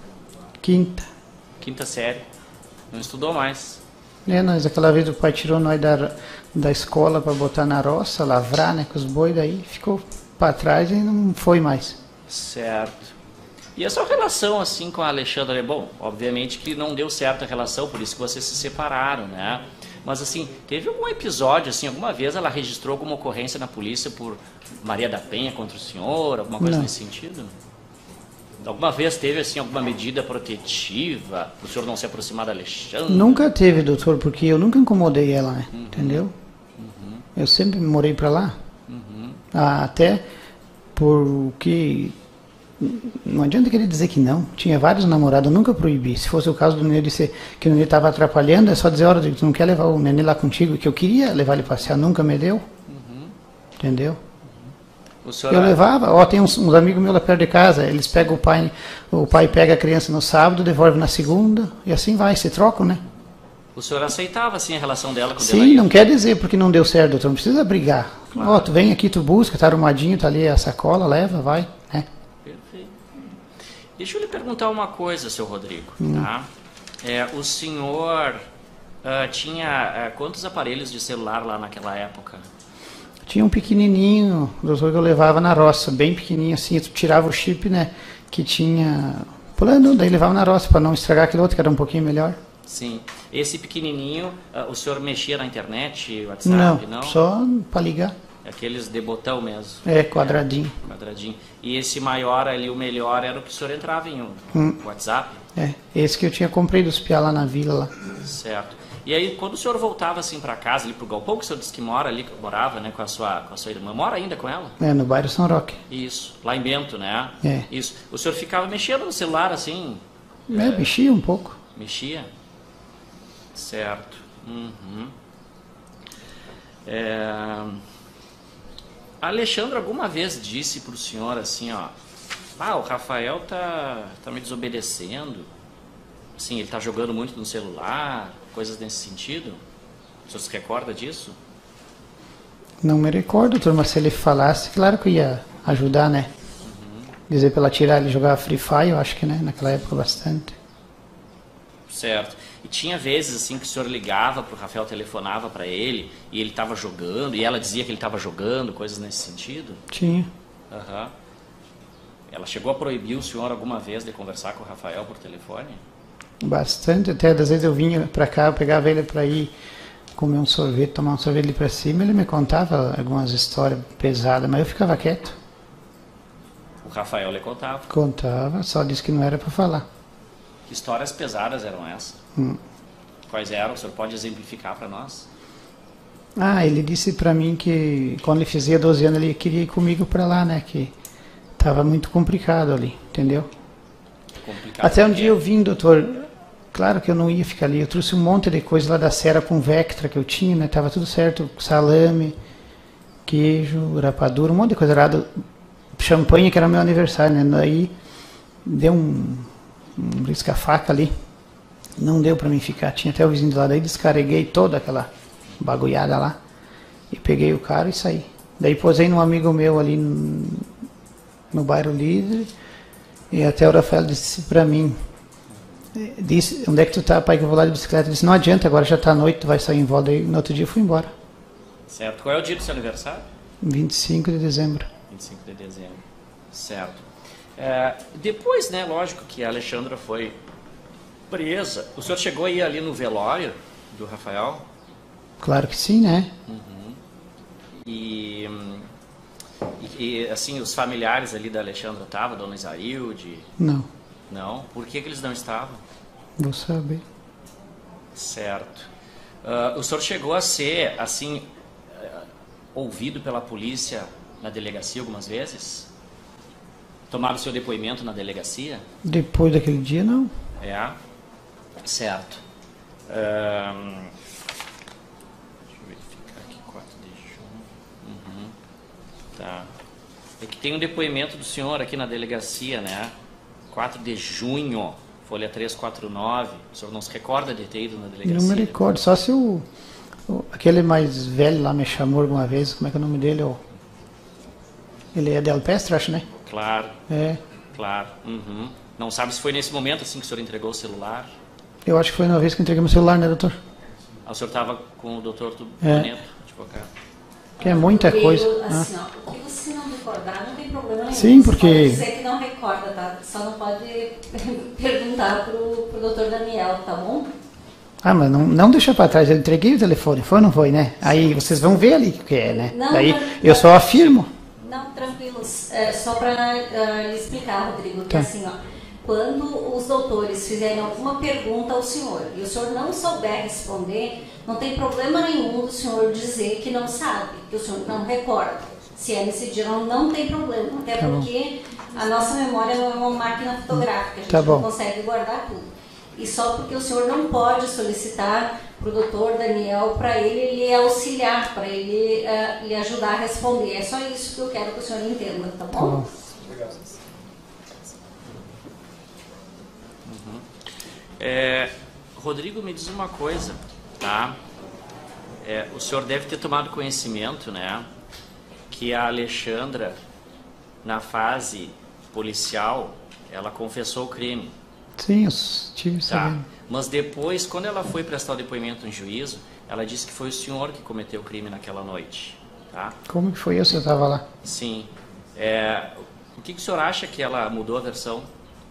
Speaker 2: Quinta.
Speaker 3: Quinta série. Não estudou mais?
Speaker 2: É, nós, aquela vez o pai tirou nós da, da escola para botar na roça, lavrar, né, com os bois, daí ficou para trás e não foi mais.
Speaker 3: Certo. E a sua relação, assim, com a Alexandra? Bom, obviamente que não deu certo a relação, por isso que vocês se separaram, né? Mas, assim, teve algum episódio, assim, alguma vez ela registrou alguma ocorrência na polícia por Maria da Penha contra o senhor, alguma coisa
Speaker 2: não.
Speaker 3: Nesse sentido? Alguma vez teve, assim, alguma medida protetiva para o senhor não se aproximar da Alexandra?
Speaker 2: Nunca teve, doutor, porque eu nunca incomodei ela, né?
Speaker 3: Uhum.
Speaker 2: Entendeu?
Speaker 3: Uhum.
Speaker 2: Eu sempre morei para lá.
Speaker 3: Uhum.
Speaker 2: Ah, até porque... Não adianta querer dizer que não. Tinha vários namorados, eu nunca proibi. Se fosse o caso do Nenê dizer que o Nenê estava atrapalhando, é só dizer, olha, tu não quer levar o Nenê lá contigo, que eu queria levar ele passear, nunca me deu.
Speaker 3: Uhum.
Speaker 2: Entendeu?
Speaker 3: O senhor...
Speaker 2: Eu levava, ó, tem uns, uns amigos meus lá perto de casa, eles pegam o pai, o pai pega a criança no sábado, devolve na segunda, e assim vai, se trocam, né?
Speaker 3: O senhor aceitava, assim, a relação dela com o
Speaker 2: Sim,
Speaker 3: Delair?
Speaker 2: não quer dizer porque não deu certo, doutor, não precisa brigar.
Speaker 3: Claro.
Speaker 2: Ó, tu vem aqui, tu busca, tá arrumadinho, tá ali a sacola, leva, vai, né?
Speaker 3: Perfeito. Deixa eu lhe perguntar uma coisa, seu Rodrigo,
Speaker 2: hum.
Speaker 3: tá? É, o senhor uh, tinha uh, quantos aparelhos de celular lá naquela época?
Speaker 2: Tinha um pequenininho, doutor, que eu levava na roça, bem pequenininho assim, tu tirava o chip, né, que tinha plano, daí levava na roça para não estragar aquele outro que era um pouquinho melhor.
Speaker 3: Sim. Esse pequenininho, uh, o senhor mexia na internet, WhatsApp,
Speaker 2: não?
Speaker 3: Não,
Speaker 2: só para ligar.
Speaker 3: Aqueles de botão mesmo.
Speaker 2: É, quadradinho.
Speaker 3: É, quadradinho. E esse maior ali, o melhor, era o que o senhor entrava em um
Speaker 2: hum.
Speaker 3: WhatsApp?
Speaker 2: É, esse que eu tinha comprei dos piá lá na vila lá.
Speaker 3: Certo. E aí, quando o senhor voltava assim para casa, ali pro galpão, que o senhor disse que mora ali, que morava, né, com a sua, com a sua irmã, mora ainda com ela?
Speaker 2: É, no bairro São Roque.
Speaker 3: Isso, lá em Bento, né?
Speaker 2: É.
Speaker 3: Isso. O senhor ficava mexendo no celular assim?
Speaker 2: É, é mexia um pouco.
Speaker 3: Mexia? Certo. Uhum. É... A Alexandra alguma vez disse para o senhor assim, ó, ah, o Rafael tá, tá me desobedecendo, assim, ele tá jogando muito no celular, coisas nesse sentido? O senhor se recorda disso?
Speaker 2: Não me recordo, doutor, mas se ele falasse, claro que ia ajudar, né? Uhum. Dizer para ela tirar ele jogar Free Fire, eu acho que, né, naquela época bastante.
Speaker 3: Certo. E tinha vezes assim que o senhor ligava para o Rafael, telefonava para ele e ele estava jogando e ela dizia que ele estava jogando, coisas nesse sentido?
Speaker 2: Tinha.
Speaker 3: Uhum. Ela chegou a proibir o senhor alguma vez de conversar com o Rafael por telefone?
Speaker 2: Bastante, até às vezes eu vinha para cá, eu pegava ele para ir comer um sorvete, tomar um sorvete ali para cima, ele me contava algumas histórias pesadas, mas eu ficava quieto.
Speaker 3: O Rafael lhe contava?
Speaker 2: Contava, só disse que não era para falar.
Speaker 3: Que histórias pesadas eram essas? Hum. Quais eram? O senhor pode exemplificar para nós?
Speaker 2: Ah, ele disse para mim que quando ele fazia doze anos ele queria ir comigo para lá, né, que estava muito complicado ali, entendeu? Complicado. Até um dia eu vim, doutor, claro que eu não ia ficar ali, eu trouxe um monte de coisa lá da Serra com Vectra que eu tinha, né, tava tudo certo, salame, queijo, rapadura, um monte de coisa lá, do champanhe que era meu aniversário, né, daí deu um, um risca-faca ali, não deu para mim ficar, tinha até o vizinho de lá, daí descarreguei toda aquela bagulhada lá e peguei o carro e saí. Daí posei num amigo meu ali no, no bairro Líder e até o Rafael disse pra mim, disse, onde é que tu tá, pai, que eu vou lá de bicicleta? Eu disse, não adianta, agora já tá noite, tu vai sair em volta. Daí no outro dia eu fui embora.
Speaker 3: Certo. Qual é o dia do seu aniversário?
Speaker 2: vinte e cinco de dezembro.
Speaker 3: vinte e cinco de dezembro. Certo. É, depois, né, lógico que a Alexandra foi presa. O senhor chegou a ir ali no velório do Rafael?
Speaker 2: Claro que sim, né?
Speaker 3: Uhum. E, e, e, assim, os familiares ali da Alexandra estavam, Dona Isailde?
Speaker 2: Não.
Speaker 3: Não? Por que, que eles não estavam?
Speaker 2: Vou saber.
Speaker 3: Certo. Uh, o senhor chegou a ser, assim, uh, ouvido pela polícia na delegacia algumas vezes? Tomaram o seu depoimento na delegacia?
Speaker 2: Depois daquele dia, não.
Speaker 3: É? Certo. Um, deixa eu verificar aqui, quatro de junho. Uhum. Tá. É que tem um depoimento do senhor aqui na delegacia, né? quatro de junho, folha trezentos e quarenta e nove. O senhor não se recorda de ter ido na delegacia?
Speaker 2: Não me recordo, só se o, o aquele mais velho lá me chamou alguma vez, como é que é o nome dele? O, ele é Del Pestre, acho, né?
Speaker 3: Claro.
Speaker 2: É.
Speaker 3: Claro. Uhum. Não sabe se foi nesse momento assim que o senhor entregou o celular?
Speaker 2: Eu acho que foi uma vez que entreguei meu celular, né, doutor?
Speaker 3: Ah, o senhor estava com o doutor
Speaker 2: é.
Speaker 3: Neto, advogado.
Speaker 2: Que é muita coisa.
Speaker 1: Eu, assim, ah. ó, o que você não recordar não tem problema nenhum.
Speaker 2: Sim, porque...
Speaker 1: Você pode dizer que não recorda, tá? Só não pode perguntar pro, pro doutor Daniel, tá bom?
Speaker 2: Ah, mas não, não deixa para trás, eu entreguei o telefone, foi ou não foi, né? Aí vocês vão ver ali o que é, né?
Speaker 1: Não,
Speaker 2: Daí
Speaker 1: não,
Speaker 2: eu só afirmo.
Speaker 1: Não, tranquilos. É, só para uh, lhe explicar, Rodrigo, que
Speaker 2: tá.
Speaker 1: assim, ó, quando os doutores fizerem alguma pergunta ao senhor e o senhor não souber responder, não tem problema nenhum do senhor dizer que não sabe, que o senhor não recorda. Se é nesse dia, não, não tem problema, até tá porque bom. A nossa memória não é uma máquina fotográfica, a gente tá não consegue guardar tudo. E só porque o senhor não pode solicitar para o doutor Daniel para ele lhe auxiliar, para ele uh, lhe ajudar a responder. É só isso que eu quero que o senhor entenda, tá bom? Tá bom.
Speaker 3: Obrigado. Uhum. É, Rodrigo, me diz uma coisa, tá? É, o senhor deve ter tomado conhecimento, né, que a Alexandra, na fase policial, ela confessou o crime.
Speaker 2: Sim, eu tive
Speaker 3: tá. Mas depois, quando ela foi prestar o depoimento em juízo, ela disse que foi o senhor que cometeu o crime naquela noite. Tá?
Speaker 2: Como que foi eu se eu estava lá?
Speaker 3: Sim. É, o que, que o senhor acha que ela mudou a versão?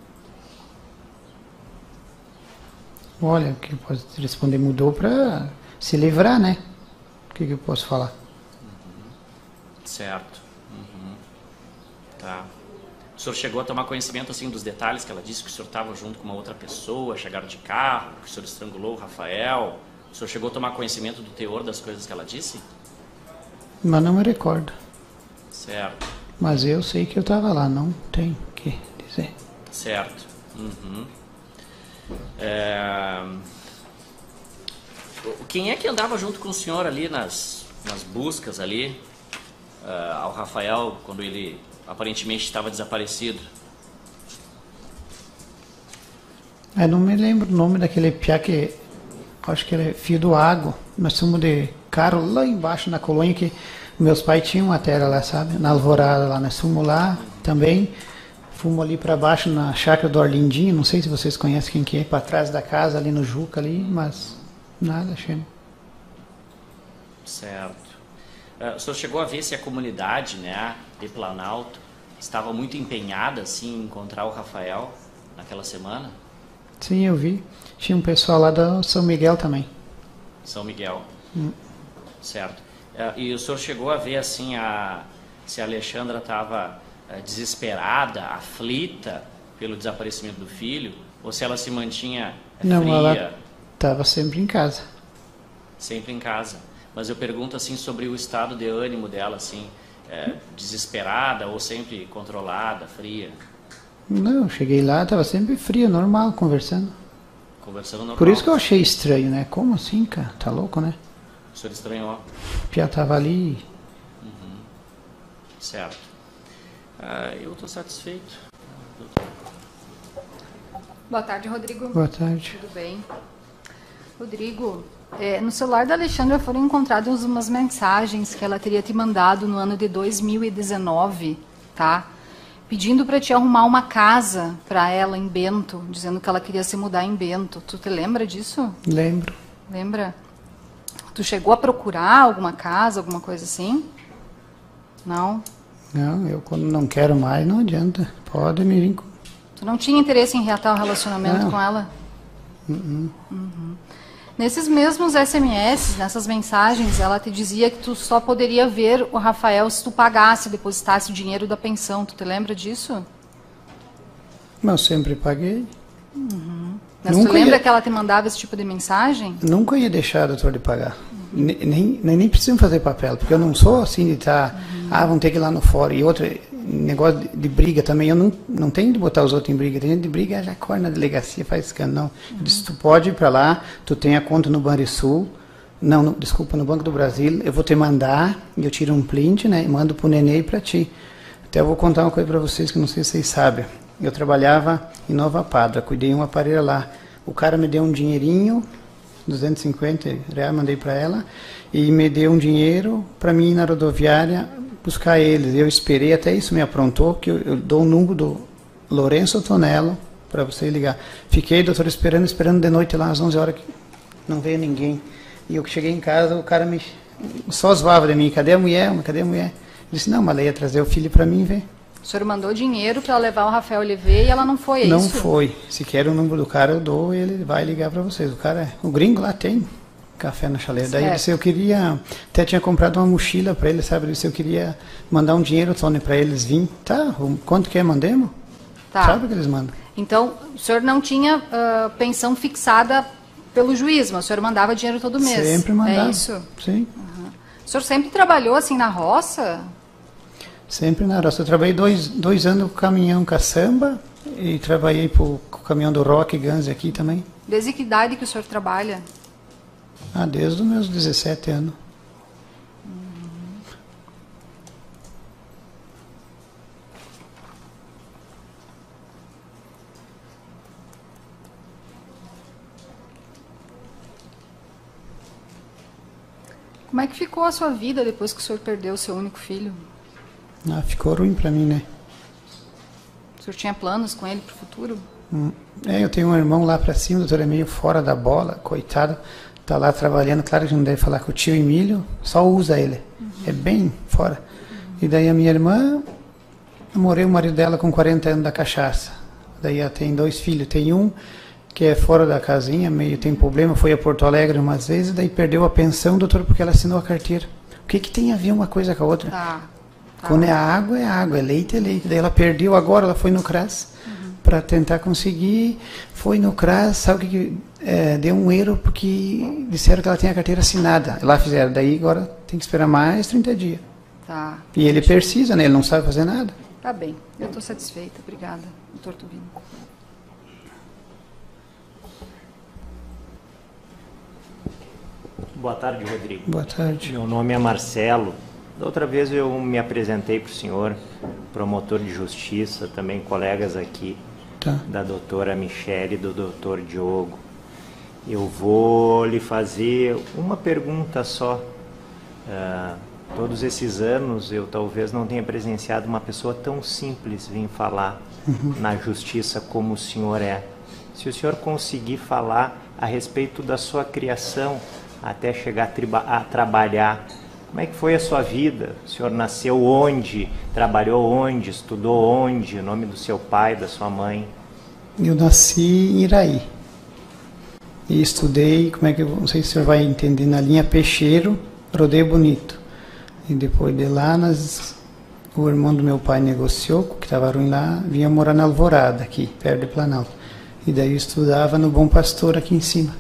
Speaker 2: Olha, o que eu posso responder, mudou para se livrar, né? O que, que eu posso falar?
Speaker 3: Uhum. Certo. Uhum. Tá. O senhor chegou a tomar conhecimento assim dos detalhes que ela disse que o senhor estava junto com uma outra pessoa, chegaram de carro, que o senhor estrangulou o Rafael? O senhor chegou a tomar conhecimento do teor das coisas que ela disse?
Speaker 2: Mas não me recordo.
Speaker 3: Certo.
Speaker 2: Mas eu sei que eu estava lá, não tem o que dizer.
Speaker 3: Certo. Uhum. É... Quem é que andava junto com o senhor ali nas, nas buscas ali, uh, ao Rafael, quando ele aparentemente estava desaparecido?
Speaker 2: Eu não me lembro o nome daquele piá que, acho que ele é filho do Água. Nós fomos de carro lá embaixo na colônia, que meus pais tinham uma terra lá, sabe? Na Alvorada lá, nós fomos lá também. Fomos ali para baixo na chácara do Arlindinho, não sei se vocês conhecem quem que é, para trás da casa, ali no Juca ali, mas nada, achei.
Speaker 3: Certo. Uh, o senhor chegou a ver se a comunidade, né, de Planalto estava muito empenhada assim, em encontrar o Rafael naquela semana?
Speaker 2: Sim, eu vi. Tinha um pessoal lá do São Miguel também.
Speaker 3: São Miguel.
Speaker 2: Hum.
Speaker 3: Certo. Uh, e o senhor chegou a ver assim a, se a Alexandra estava uh, desesperada, aflita pelo desaparecimento do filho, ou se ela se mantinha
Speaker 2: Não,
Speaker 3: fria?
Speaker 2: ela estava sempre em casa.
Speaker 3: Sempre em casa. Mas eu pergunto assim sobre o estado de ânimo dela, assim, é, desesperada ou sempre controlada, fria?
Speaker 2: Não, eu cheguei lá, estava sempre fria, normal, conversando.
Speaker 3: Conversando normal.
Speaker 2: Por isso que eu achei estranho, né? Como assim, cara? Tá louco, né?
Speaker 3: O senhor estranhou?
Speaker 2: O Pia tava ali.
Speaker 3: Uhum. Certo. Ah, eu estou satisfeito.
Speaker 4: Boa tarde, Rodrigo.
Speaker 2: Boa tarde.
Speaker 4: Tudo bem? Rodrigo, é, no celular da Alexandra foram encontradas umas mensagens que ela teria te mandado no ano de dois mil e dezenove, tá? Pedindo para te arrumar uma casa para ela em Bento, dizendo que ela queria se mudar em Bento. Tu te lembra disso?
Speaker 2: Lembro.
Speaker 4: Lembra? Tu chegou a procurar alguma casa, alguma coisa assim? Não?
Speaker 2: Não, eu quando não quero mais, não adianta. Pode me vir com...
Speaker 4: Tu não tinha interesse em reatar o relacionamento
Speaker 2: não.
Speaker 4: com ela?
Speaker 2: Uh-uh.
Speaker 4: Uhum. Nesses mesmos S M S, nessas mensagens, ela te dizia que tu só poderia ver o Rafael se tu pagasse, depositasse o dinheiro da pensão. Tu te lembra disso?
Speaker 2: Mas eu sempre paguei.
Speaker 4: Uhum. Mas
Speaker 2: Nunca
Speaker 4: tu lembra
Speaker 2: ia...
Speaker 4: que ela te mandava esse tipo de mensagem?
Speaker 2: Nunca ia deixar, doutor, de pagar. Uhum. Nem, nem, nem preciso fazer papel, porque eu não sou assim de estar... Uhum. Ah, vão ter que ir lá no fórum. E outro negócio de, de briga também, eu não, não tenho de botar os outros em briga. Tem gente de briga, já corre na delegacia, faz escândalo. Não. Uhum. Eu disse, tu pode ir para lá, tu tem a conta no Banrisul, não, no, desculpa, no Banco do Brasil, eu vou te mandar, e eu tiro um print, né, e mando pro nenê e para ti. Até eu vou contar uma coisa para vocês que não sei se vocês sabem. Eu trabalhava em Nova Padra, cuidei de uma aparelho lá. O cara me deu um dinheirinho, duzentos e cinquenta reais, mandei para ela, e me deu um dinheiro para mim ir na rodoviária buscar eles. Eu esperei, até isso me aprontou, que eu, eu dou o número do Lourenço Tonello para você ligar. Fiquei, doutor, esperando, esperando de noite lá às onze horas, que não veio ninguém. E eu que cheguei em casa, o cara me só zoava de mim, cadê a mulher? Cadê a mulher? Eu disse, não, mas ela ia trazer o filho para mim ver.
Speaker 4: O senhor mandou dinheiro para levar o Rafael Oliveira e ela não foi, é
Speaker 2: não
Speaker 4: isso?
Speaker 2: Não foi. Se quer o número do cara, eu dou e ele vai ligar para vocês. O cara, o gringo lá tem café na chaleira. Daí ele disse, eu queria, até tinha comprado uma mochila para ele, sabe? Ele disse, eu queria mandar um dinheiro, Tony, para eles virem. Tá, quanto que é, mandemos?
Speaker 4: Tá.
Speaker 2: Sabe o que eles mandam?
Speaker 4: Então, o senhor não tinha uh, pensão fixada pelo juiz, mas o senhor mandava dinheiro todo mês?
Speaker 2: Sempre mandava.
Speaker 4: É isso?
Speaker 2: Sim.
Speaker 4: Uhum. O senhor sempre trabalhou assim na roça?
Speaker 2: Sempre na roça. Eu trabalhei dois, dois anos com caminhão caçamba e trabalhei com o caminhão do Rock Guns aqui também.
Speaker 4: Desde que idade que o senhor trabalha?
Speaker 2: Ah, desde os meus dezessete anos.
Speaker 4: Uhum. Como é que ficou a sua vida depois que o senhor perdeu o seu único filho?
Speaker 2: Ah, ficou ruim para mim, né?
Speaker 4: O senhor tinha planos com ele para o futuro?
Speaker 2: Hum. É, eu tenho um irmão lá para cima, o doutor é meio fora da bola, coitado. Tá lá trabalhando, claro que não deve falar com o tio Emílio, só usa ele. Uhum. É bem fora. Uhum. E daí a minha irmã, eu morei o marido dela com quarenta anos da cachaça. Daí ela tem dois filhos, tem um que é fora da casinha, meio tem problema, foi a Porto Alegre umas vezes, daí perdeu a pensão, doutor, porque ela assinou a carteira. O que que tem a ver uma coisa com a outra?
Speaker 4: Tá. Tá.
Speaker 2: Quando é água, é água, é leite, é leite. Daí ela perdeu agora, ela foi no CRAS uhum. para tentar conseguir, foi no CRAS, sabe o que, que é, deu um erro, porque disseram que ela tem a carteira assinada. Lá fizeram, daí agora tem que esperar mais trinta dias.
Speaker 4: Tá.
Speaker 2: E ele precisa, né? Ele não sabe fazer nada.
Speaker 4: Tá bem, eu estou satisfeita. Obrigada, doutor Tubino.
Speaker 5: Boa tarde, Rodrigo.
Speaker 2: Boa tarde.
Speaker 5: Meu nome é Marcelo. Da outra vez eu me apresentei para o senhor, promotor de justiça, também colegas aqui,
Speaker 2: tá,
Speaker 5: da doutora Michele e do doutor Diogo. Eu vou lhe fazer uma pergunta só. Uh, todos esses anos eu talvez não tenha presenciado uma pessoa tão simples vir falar uhum. na justiça como o senhor é. Se o senhor conseguir falar a respeito da sua criação até chegar a, a trabalhar, como é que foi a sua vida? O senhor nasceu onde? Trabalhou onde? Estudou onde? O nome do seu pai, da sua mãe?
Speaker 2: Eu nasci em Iraí. E estudei, como é que eu, não sei se o senhor vai entender, na linha Peixeiro, Rodeio Bonito. E depois de lá, nós, o irmão do meu pai negociou, que estava ruim lá, vinha morar na Alvorada, aqui, perto de Planalto. E daí eu estudava no Bom Pastor, aqui em cima.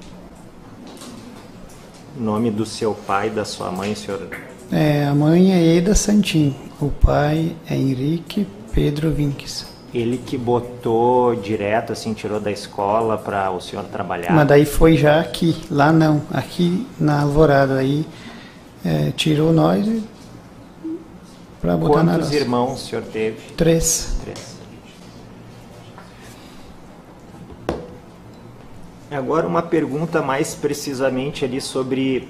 Speaker 5: O nome do seu pai e da sua mãe, senhor?
Speaker 2: É, a mãe é Eda Santin, o pai é Henrique Pedro Vinques.
Speaker 5: Ele que botou direto, assim, tirou da escola para o senhor trabalhar?
Speaker 2: Mas daí foi já aqui, lá não, aqui na Alvorada, aí é, tirou nós para botar na roça.
Speaker 5: Quantos irmãos o senhor teve?
Speaker 2: Três.
Speaker 5: Três. Agora uma pergunta mais precisamente ali sobre,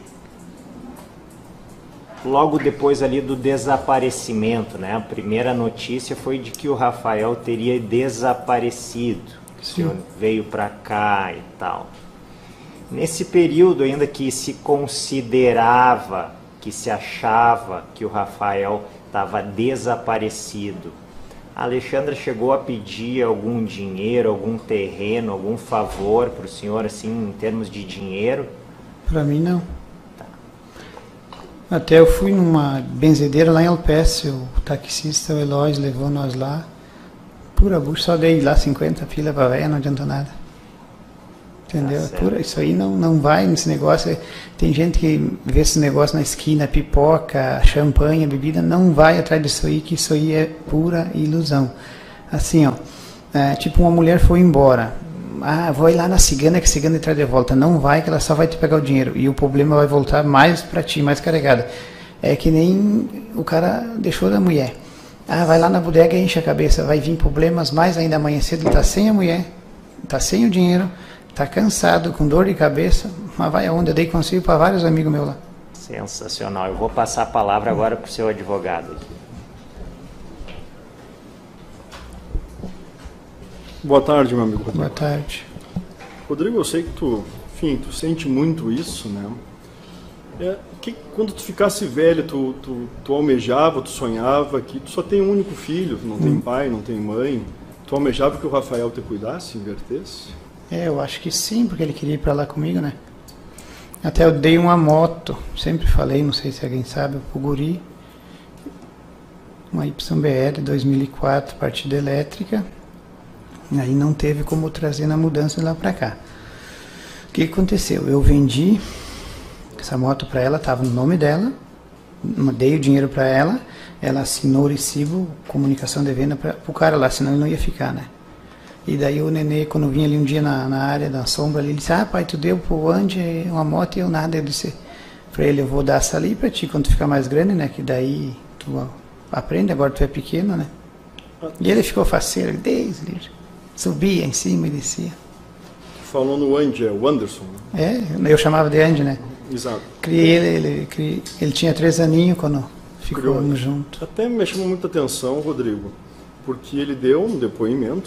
Speaker 5: logo depois ali do desaparecimento, né? A primeira notícia foi de que o Rafael teria desaparecido. O senhor veio para cá e tal. Nesse período ainda que se considerava, que se achava que o Rafael estava desaparecido, a Alexandra chegou a pedir algum dinheiro, algum terreno, algum favor para o senhor, assim, em termos de dinheiro?
Speaker 2: Para mim, não. Tá. Até eu fui numa benzedeira lá em Alpece, o taxista, o Eloy, levou nós lá. Pura bucha, só dei lá cinquenta pila para a velha, não adiantou nada. Entendeu? Tá, pura, isso aí não, não vai nesse negócio. Tem gente que vê esse negócio na esquina, pipoca, champanhe, bebida, não vai atrás disso aí, que isso aí é pura ilusão. Assim, ó, é, tipo uma mulher foi embora. Ah, vou ir lá na cigana, que a cigana traz de volta. Não vai, que ela só vai te pegar o dinheiro. E o problema vai voltar mais para ti, mais carregada. É que nem o cara deixou da mulher. Ah, vai lá na bodega e enche a cabeça. Vai vir problemas mais ainda amanhã cedo. Ele está sem a mulher, está sem o dinheiro, está cansado, com dor de cabeça, mas vai aonde? Eu dei conselho para vários amigos meus lá.
Speaker 5: Sensacional. Eu vou passar a palavra agora para o seu advogado.
Speaker 6: Boa tarde, meu amigo Rodrigo.
Speaker 2: Boa tarde.
Speaker 6: Rodrigo, eu sei que tu, enfim, tu sente muito isso, né? É, que, quando tu ficasse velho, tu, tu, tu almejava, tu sonhava que tu só tem um único filho, não hum. tem pai, não tem mãe. Tu almejava que o Rafael te cuidasse, invertesse?
Speaker 2: É, eu acho que sim, porque ele queria ir para lá comigo, né? Até eu dei uma moto, sempre falei, não sei se alguém sabe, o guri, uma Y B R dois mil e quatro, partida elétrica, e aí não teve como trazer na mudança lá para cá. O que aconteceu? Eu vendi essa moto para ela, estava no nome dela, dei o dinheiro para ela, ela assinou o recibo, comunicação de venda para o cara lá, senão ele não ia ficar, né? E daí o nenê, quando vinha ali um dia na, na área da sombra, ali, ele disse, ah, pai, tu deu pro Andy uma moto e eu nada. Eu disse pra ele, eu vou dar essa ali pra ti quando tu ficar mais grande, né, que daí tu aprende, agora tu é pequeno, né. E ele ficou faceiro, ele desde, subia em cima e descia.
Speaker 6: Falou no Andy, é o Anderson,
Speaker 2: né? É, eu chamava de Andy, né.
Speaker 6: Exato.
Speaker 2: Criei ele, ele, criei, ele tinha três aninhos quando ficamos juntos.
Speaker 6: Até me chamou muita atenção, Rodrigo, porque ele deu um depoimento.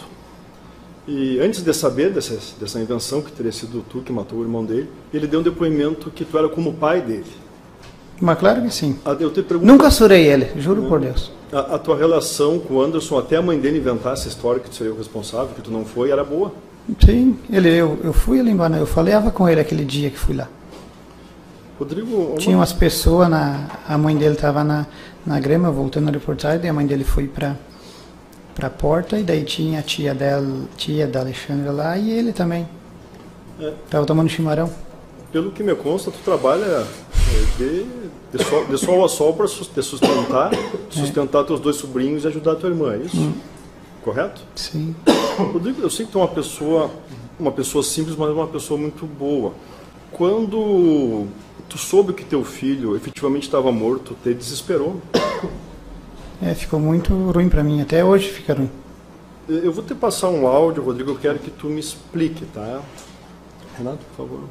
Speaker 6: E antes de saber dessa, dessa invenção, que teria sido tu que matou o irmão dele, ele deu um depoimento que tu era como pai dele.
Speaker 2: Mas claro que sim.
Speaker 6: A, eu te pergunto,
Speaker 2: nunca surei ele, juro né, por Deus.
Speaker 6: A, a tua relação com o Anderson, até a mãe dele inventar essa história que tu seria o responsável, que tu não foi, era boa?
Speaker 2: Sim, ele, eu, eu fui ali embora, eu falava com ele aquele dia que fui lá.
Speaker 6: Rodrigo... Uma...
Speaker 2: Tinha umas pessoas, na, a mãe dele estava na, na grama, voltando na reportagem, e a mãe dele foi para... para a porta, e daí tinha a tia dela, tia da Alexandra lá, e ele também. Estava é. tomando chimarrão.
Speaker 6: Pelo que me consta, tu trabalha de, de, sol, de sol a sol para te sustentar, sustentar é. teus dois sobrinhos e ajudar a tua irmã, é isso? Hum. Correto?
Speaker 2: Sim.
Speaker 6: Rodrigo, eu sei que tu é uma pessoa, uma pessoa simples, mas uma pessoa muito boa. Quando tu soube que teu filho efetivamente estava morto, te desesperou?
Speaker 2: É, ficou muito ruim para mim, até hoje fica ruim.
Speaker 6: Eu vou te passar um áudio, Rodrigo, eu quero que tu me explique, tá? Renato, por favor.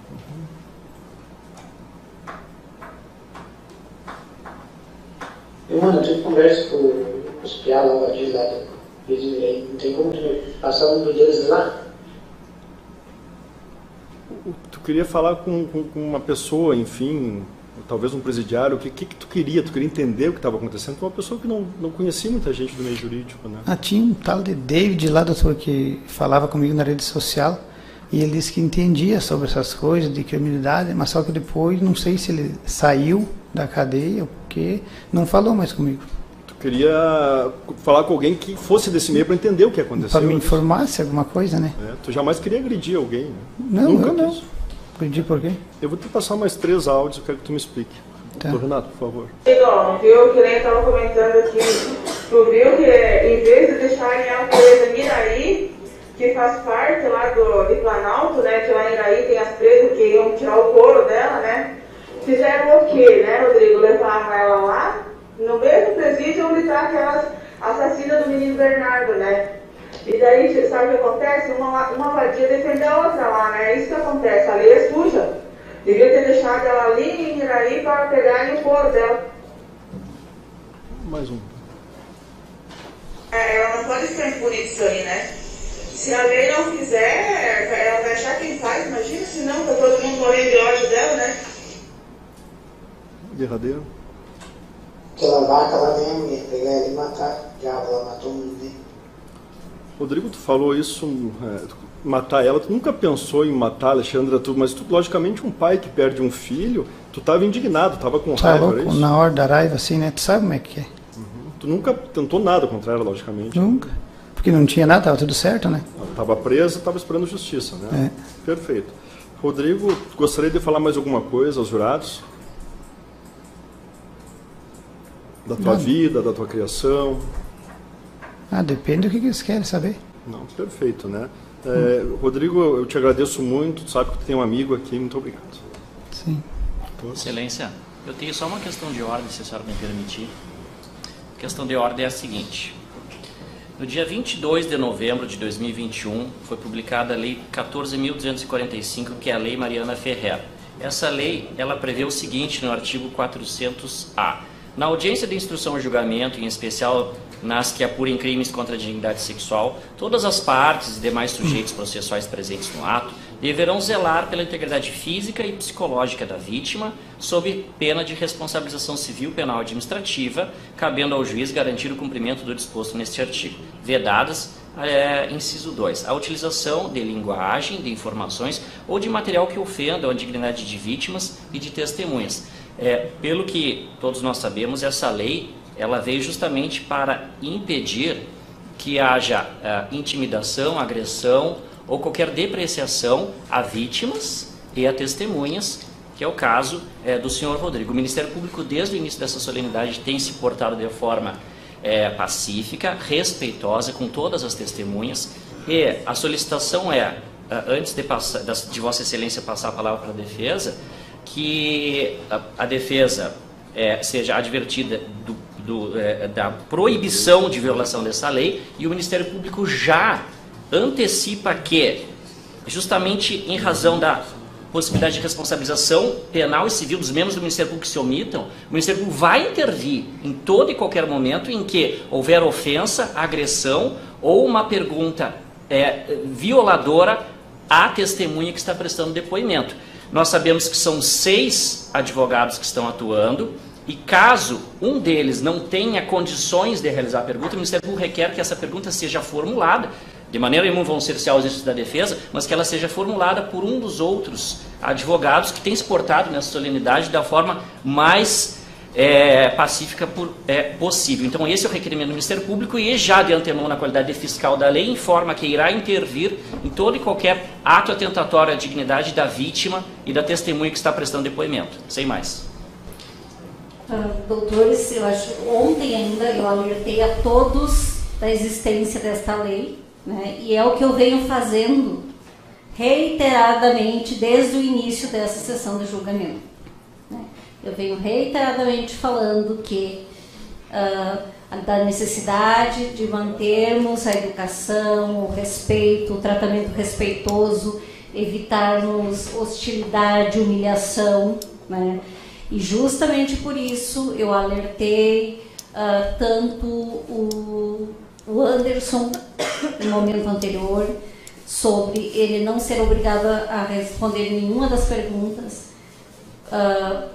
Speaker 7: Eu, mano, eu tive conversa com, com os piados lá, lá, não tem como tu passar um deles lá?
Speaker 6: Tu queria falar com, com, com uma pessoa, enfim, talvez um presidiário, o que, que, que tu queria? Tu queria entender o que estava acontecendo? Tu é uma pessoa que não, não conhecia muita gente do meio jurídico, né?
Speaker 2: Ah, tinha um tal de David lá, doutor, que falava comigo na rede social, e ele disse que entendia sobre essas coisas de criminalidade, mas só que depois, não sei se ele saiu da cadeia, porque não falou mais comigo.
Speaker 6: Tu queria falar com alguém que fosse desse meio para entender o que aconteceu?
Speaker 2: Para me informar se alguma coisa, né?
Speaker 6: É, tu jamais queria agredir alguém, né?
Speaker 2: Não,
Speaker 6: Nunca
Speaker 2: eu não.
Speaker 6: quis.
Speaker 2: Agredir por quê?
Speaker 6: Eu vou te passar mais três áudios, eu quero que tu me explique.
Speaker 2: Tá.
Speaker 6: Doutor Renato, por favor.
Speaker 8: Não, viu que nem estava comentando aqui, tu viu que em vez de deixarem ela presa em Iraí, que faz parte lá do, de Planalto, né, que lá em Iraí tem as presas que iam tirar o couro dela, né, fizeram o quê, né, Rodrigo? Levaram ela lá, no mesmo presídio onde está aquelas assassinas do menino Bernardo, né? E daí, sabe o que acontece? Uma, uma vadia defende a outra lá, né? É isso que acontece, a lei é suja. Devia ter deixado ela ali em Iraí para pegarem o couro dela.
Speaker 6: Mais um.
Speaker 8: É, ela não pode ficar impune disso aí, né? Se a lei não fizer, ela vai achar quem faz, imagina se não, tá todo mundo morrendo de ódio dela, né?
Speaker 6: Derradeiro.
Speaker 7: Aquela vaca lá mesmo, ia pegar ela e matar. Já ela matou um menino.
Speaker 6: Rodrigo, tu falou isso, é, matar ela, tu nunca pensou em matar a Alexandra, tu, mas tu, logicamente, um pai que perde um filho, tu estava indignado, estava com
Speaker 2: Tá
Speaker 6: raiva,
Speaker 2: louco,
Speaker 6: era isso?
Speaker 2: na hora da raiva, assim, né? Tu sabe como é que é?
Speaker 6: Uhum. Tu nunca tentou nada contra ela, logicamente.
Speaker 2: Nunca. Porque não tinha nada, estava tudo certo, né?
Speaker 6: Ela estava presa, estava esperando justiça, né? É. Perfeito. Rodrigo, gostaria de falar mais alguma coisa aos jurados? Da tua
Speaker 2: Nada.
Speaker 6: vida, da tua criação?
Speaker 2: Ah, depende do que eles querem saber.
Speaker 6: Não, perfeito, né? É, Rodrigo, eu te agradeço muito, tu sabe que tu tem um amigo aqui, muito obrigado.
Speaker 2: Sim.
Speaker 3: Excelência, eu tenho só uma questão de ordem, se a senhora me permitir. A questão de ordem é a seguinte. No dia vinte e dois de novembro de dois mil e vinte e um, foi publicada a Lei quatorze mil duzentos e quarenta e cinco, que é a Lei Mariana Ferrer. Essa lei, ela prevê o seguinte no artigo quatrocentos A. Na audiência de instrução e julgamento, em especial nas que apurem crimes contra a dignidade sexual, todas as partes e demais sujeitos processuais presentes no ato deverão zelar pela integridade física e psicológica da vítima, sob pena de responsabilização civil, penal e administrativa, cabendo ao juiz garantir o cumprimento do disposto neste artigo. Vedadas, é, inciso dois, a utilização de linguagem, de informações ou de material que ofendam a dignidade de vítimas e de testemunhas. É, pelo que todos nós sabemos, essa lei ela veio justamente para impedir que haja uh, intimidação, agressão ou qualquer depreciação a vítimas e a testemunhas, que é o caso é, do senhor Rodrigo. O Ministério Público, desde o início dessa solenidade, tem se portado de forma é, pacífica, respeitosa com todas as testemunhas, e a solicitação é, uh, antes de, passar, de Vossa Excelência passar a palavra para a defesa, que a, a defesa é, seja advertida do Do, é, da proibição de violação dessa lei, e o Ministério Público já antecipa que, justamente em razão da possibilidade de responsabilização penal e civil dos membros do Ministério Público que se omitam, o Ministério Público vai intervir em todo e qualquer momento em que houver ofensa, agressão ou uma pergunta é, violadora à testemunha que está prestando depoimento. Nós sabemos que são seis advogados que estão atuando, e caso um deles não tenha condições de realizar a pergunta, o Ministério Público requer que essa pergunta seja formulada, de maneira nenhuma vão cercear os exercícios da defesa, mas que ela seja formulada por um dos outros advogados que tem se portado nessa solenidade da forma mais é, pacífica por, é, possível. Então esse é o requerimento do Ministério Público, e já de antemão, na qualidade de fiscal da lei, informa que irá intervir em todo e qualquer ato atentatório à dignidade da vítima e da testemunha que está prestando depoimento. Sem mais.
Speaker 1: Uh, doutores, eu acho, ontem ainda eu alertei a todos da existência desta lei, né, e é o que eu venho fazendo reiteradamente desde o início dessa sessão de julgamento. Né? Eu venho reiteradamente falando que uh, da necessidade de mantermos a educação, o respeito, o tratamento respeitoso, evitarmos hostilidade, humilhação, né? E justamente por isso eu alertei uh, tanto o, o Anderson no momento anterior sobre ele não ser obrigado a responder nenhuma das perguntas. Uh,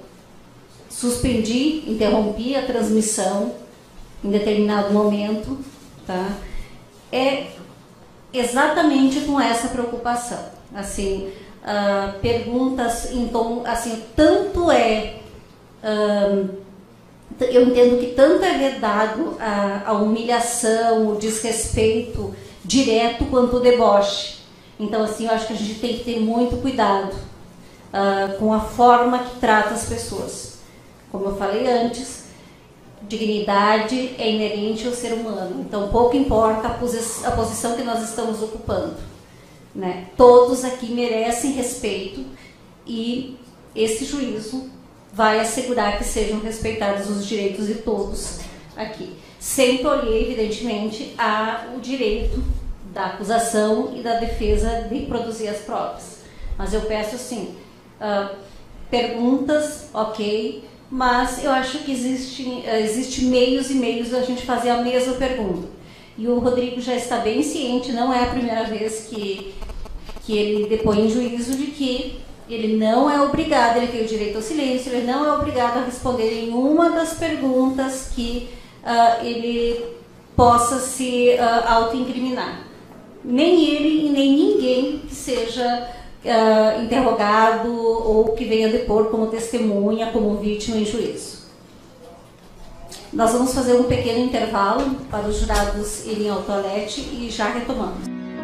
Speaker 1: suspendi, interrompi a transmissão em determinado momento, tá? É exatamente com essa preocupação, assim, uh, perguntas em tom, assim, tanto é, uh, eu entendo que tanto é vedado a, a humilhação, o desrespeito direto quanto o deboche. Então, assim, eu acho que a gente tem que ter muito cuidado uh, com a forma que trata as pessoas. Como eu falei antes, dignidade é inerente ao ser humano, então pouco importa a, posi- a posição que nós estamos ocupando, né? Todos aqui merecem respeito e esse juízo vai assegurar que sejam respeitados os direitos de todos aqui. Sempre olhei, evidentemente, a, o direito da acusação e da defesa de produzir as provas, mas eu peço assim, uh, perguntas, ok, mas eu acho que existe, existe meios e meios da gente fazer a mesma pergunta. E o Rodrigo já está bem ciente, não é a primeira vez que, que ele depõe em juízo de que ele não é obrigado, ele tem o direito ao silêncio, ele não é obrigado a responder nenhuma das perguntas que uh, ele possa se uh, autoincriminar. Nem ele e nem ninguém que seja Uh, interrogado ou que venha depor como testemunha, como vítima em juízo. Nós vamos fazer um pequeno intervalo para os jurados irem ao toalete e já retomamos.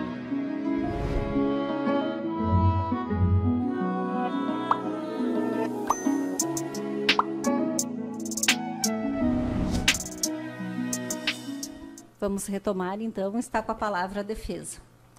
Speaker 1: Vamos retomar, então, está com a palavra a defesa.